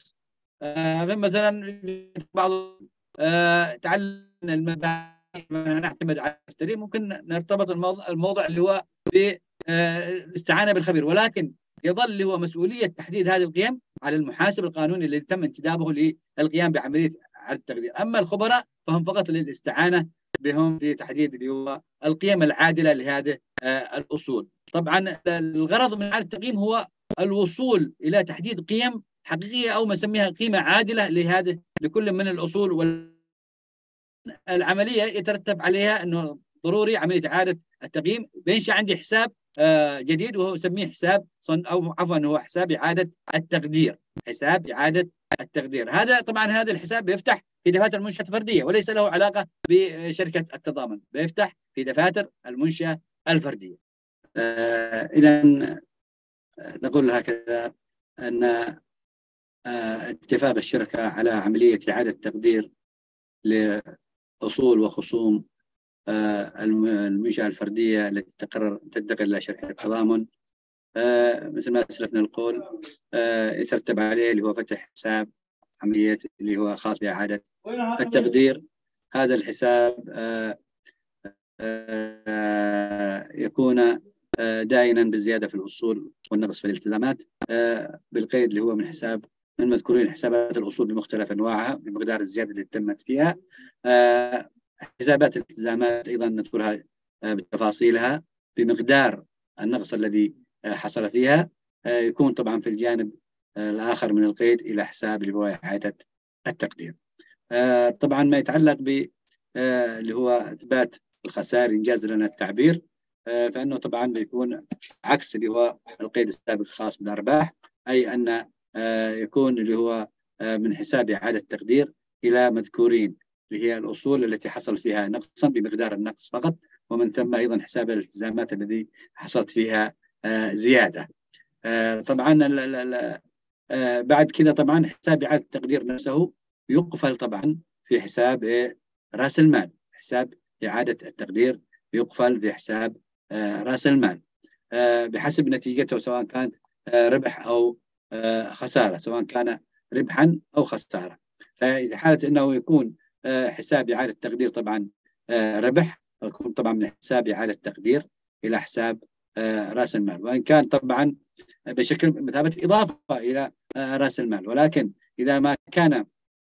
مثلا بعض تعلم المبادئ نعتمد على التدريب، ممكن نرتبط الموضوع اللي هو بالاستعانه بالخبير، ولكن يظل اللي هو مسؤوليه تحديد هذه القيم على المحاسب القانوني الذي تم انتدابه للقيام بعمليه اعاده التقدير. اما الخبراء فهم فقط للاستعانه بهم في تحديد اللي هو القيم العادله لهذه الاصول. طبعا الغرض من اعاده التقييم هو الوصول الى تحديد قيم حقيقيه او ما نسميها قيمه عادله لهذه لكل من الاصول، والعمليه يترتب عليها انه ضروري عمليه اعاده التقييم. بينشا عندي حساب جديد وهو يسميه حساب صن او عفوا هو حساب اعاده التقدير، حساب اعاده التقدير. هذا طبعا هذا الحساب بيفتح في دفاتر المنشاه الفرديه وليس له علاقه بشركه التضامن، بيفتح في دفاتر المنشاه الفرديه. آه اذا نقول هكذا ان آه اتفاق الشركه على عمليه اعاده تقدير لاصول وخصوم آه المنشاه الفرديه التي تقرر تنتقل الى شركه التضامن، آه مثل ما اسلفنا القول آه يترتب عليه اللي هو فتح حساب عمليه اللي هو خاص باعاده التقدير. هذا الحساب آه آه يكون آه دائما بالزياده في الاصول والنقص في الالتزامات، آه بالقيد اللي هو من حساب من مذكورين حسابات الاصول بمختلف انواعها بمقدار الزياده اللي تمت فيها. آه حسابات الالتزامات ايضا نذكرها آه بتفاصيلها بمقدار النقص الذي حصل فيها يكون طبعا في الجانب الآخر من القيد إلى حساب اللي هو إعادة التقدير. طبعا ما يتعلق ب اللي هو إثبات الخسائر إنجاز لنا التعبير، فإنه طبعا بيكون عكس اللي هو القيد السابق الخاص بالأرباح، أي أن يكون اللي هو من حساب إعادة التقدير إلى مذكورين اللي هي الأصول التي حصل فيها نقصا بمقدار النقص فقط، ومن ثم أيضا حساب الالتزامات التي حصلت فيها زيادة. طبعا بعد كذا طبعا حساب إعادة التقدير نفسه يقفل طبعا في حساب رأس المال، حساب إعادة التقدير يقفل في حساب رأس المال بحسب نتيجته، سواء كانت ربح أو خسارة، سواء كان ربحا أو خسارة. فإذا حالة أنه يكون حساب إعادة التقدير طبعا ربح، يكون طبعا من حساب إعادة التقدير إلى حساب رأس المال، وإن كان طبعا بشكل مثابة إضافة إلى رأس المال. ولكن إذا ما كان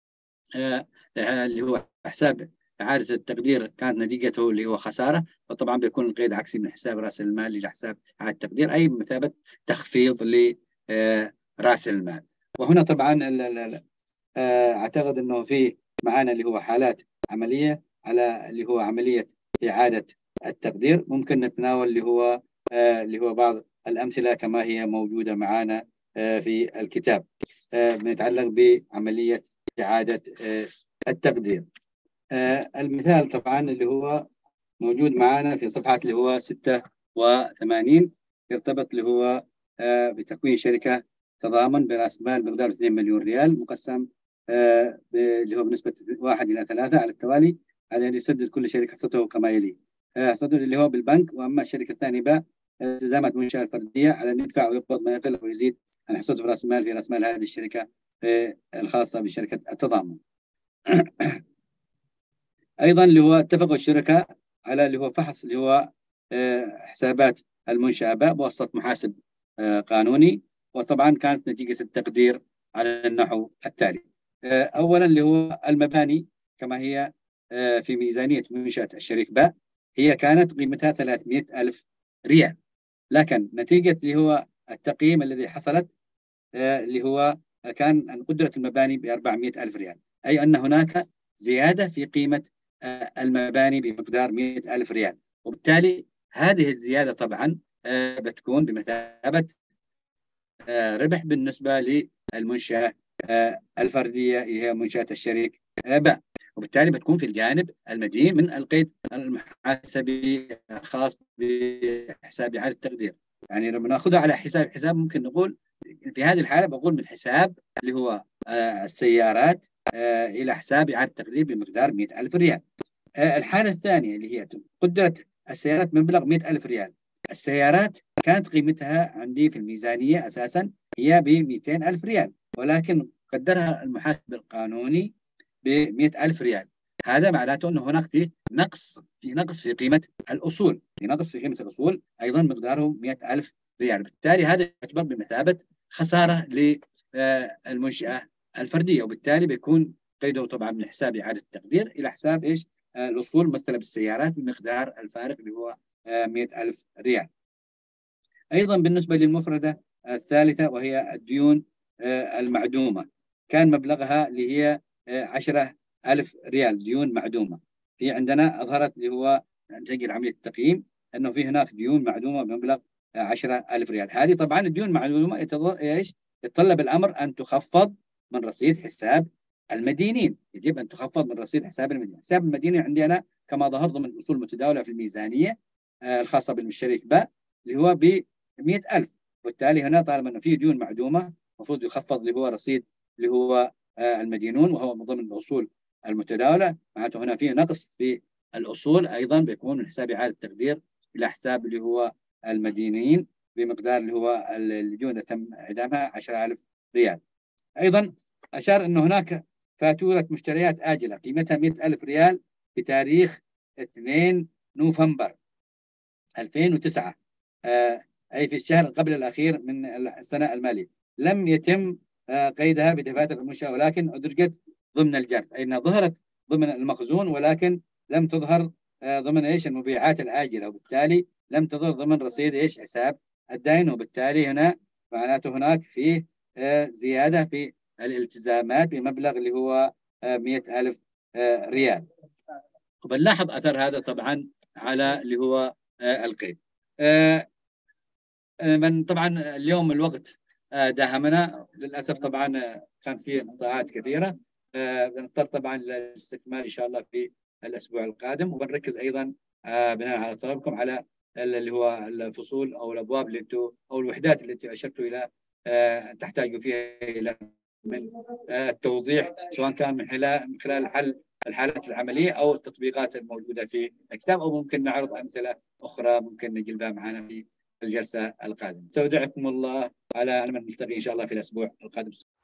اللي هو حساب إعادة التقدير كانت نتيجته اللي هو خسارة، فطبعا بيكون القيد عكسي من حساب رأس المال إلى حساب إعادة التقدير، أي بمثابة تخفيض لرأس المال. وهنا طبعا أعتقد أنه في معانا اللي هو حالات عملية على اللي هو عملية إعادة التقدير، ممكن نتناول اللي هو اللي هو بعض الأمثلة كما هي موجودة معانا في الكتاب بنتعلق بعملية إعادة التقدير. المثال طبعا اللي هو موجود معانا في صفحة اللي هو ستة وثمانين، يرتبط اللي هو بتكوين شركة تضامن برأس مال بمقدار اثنين مليون ريال مقسم اللي هو بنسبة واحد إلى ثلاثة على التوالي، على أن يسدد كل شركة حصته كما يلي. حصته اللي هو بالبنك، وأما الشركة الثانية باء التزامات منشأة الفردية على أن يدفع ويقبض ما يقل أو يزيد عن حصته في رأس المال في رأس مال هذه الشركة الخاصة بشركة التضامن. أيضا اللي هو اتفقوا الشركاء على اللي هو فحص اللي هو حسابات المنشأة باء بواسطة محاسب قانوني، وطبعا كانت نتيجة التقدير على النحو التالي. أولا اللي هو المباني كما هي في ميزانية منشأة الشريك باء هي كانت قيمتها ثلاثمئة ألف ريال، لكن نتيجة اللي هو التقييم الذي حصلت اللي هو كان أن قدرت المباني بأربعمئة ألف ريال، أي أن هناك زيادة في قيمة المباني بمقدار مئة ألف ريال، وبالتالي هذه الزيادة طبعا بتكون بمثابة ربح بالنسبة للمنشأة الفردية هي منشأة الشريك باء، وبالتالي بتكون في الجانب المدين من القيد المحاسبي الخاص بحساب إعادة التقدير. يعني لما ناخذها على حساب حساب ممكن نقول في هذه الحالة بقول من حساب اللي هو السيارات إلى حساب إعادة التقدير بمقدار مئة ألف ريال. الحالة الثانية اللي هي قدرت السيارات بمبلغ مئة ألف ريال، السيارات كانت قيمتها عندي في الميزانية أساسا هي ب مئتين ألف ريال، ولكن قدرها المحاسب القانوني ب مئة ألف ريال. هذا معناته أنه هناك في نقص في نقص في قيمة الأصول، في نقص في قيمة الأصول أيضا مقداره مئة ألف ريال، بالتالي هذا يعتبر بمثابة خسارة للمنشأة الفردية، وبالتالي بيكون قيده طبعا من حساب إعادة التقدير إلى حساب إيش الأصول ممثلة بالسيارات بمقدار الفارق اللي هو مئة ألف ريال. أيضا بالنسبة للمفردة الثالثة وهي الديون المعدومة، كان مبلغها اللي هي عشرة ألف ريال ديون معدومة. في عندنا أظهرت اللي هو نتيجة عملية التقييم أنه في هناك ديون معدومة بمبلغ عشرة ألف ريال. هذه طبعا الديون المعدومة إيش يتطلب الأمر أن تخفض من رصيد حساب المدينين، يجب أن تخفض من رصيد حساب المدينين. حساب المدينين عندي أنا كما ظهر ضمن الأصول المتداولة في الميزانية الخاصة بالشريك باء اللي هو ب مئة ألف، وبالتالي هنا طالما أنه في ديون معدومة المفروض يخفض اللي هو رصيد اللي هو المدينون، وهو من ضمن الأصول المتداولة، معناته هنا في نقص في الأصول أيضا بيكون من حساب إعادة التقدير إلى حساب اللي هو المدينين بمقدار اللي هو الديون اللي تم إعدامها عشرة ألف ريال. أيضا أشار أنه هناك فاتورة مشتريات آجلة قيمتها مئة ألف ريال بتاريخ اثنين نوفمبر ألفين وتسعة، آه أي في الشهر قبل الأخير من السنة المالية، لم يتم آه قيدها بدفاتر المنشأة ولكن أدرجت ضمن الجرد، أي أنها ظهرت ضمن المخزون ولكن لم تظهر آه ضمن إيش المبيعات الآجلة، وبالتالي لم تضر ضمن رصيد ايش حساب الدين، وبالتالي هنا معناته هناك فيه زيادة في الالتزامات بمبلغ اللي هو مئة ألف ريال. وبنلاحظ أثر هذا طبعا على اللي هو القيد. من طبعا اليوم الوقت داهمنا للأسف، طبعا كان في انقطاعات كثيرة، بنضطر طبعا للاستكمال إن شاء الله في الأسبوع القادم، وبنركز أيضا بناء على طلبكم على اللي هو الفصول أو الأبواب اللي انتم أو الوحدات اللي انتم أشرتوا إلى تحتاجوا فيها إلى من التوضيح، سواء كان من خلال من خلال حل الحالات العملية أو التطبيقات الموجودة في الكتاب، أو ممكن نعرض أمثلة أخرى ممكن نجلبها معنا في الجلسة القادمة. استودعكم الله على أمل نلتقي إن شاء الله في الأسبوع القادم.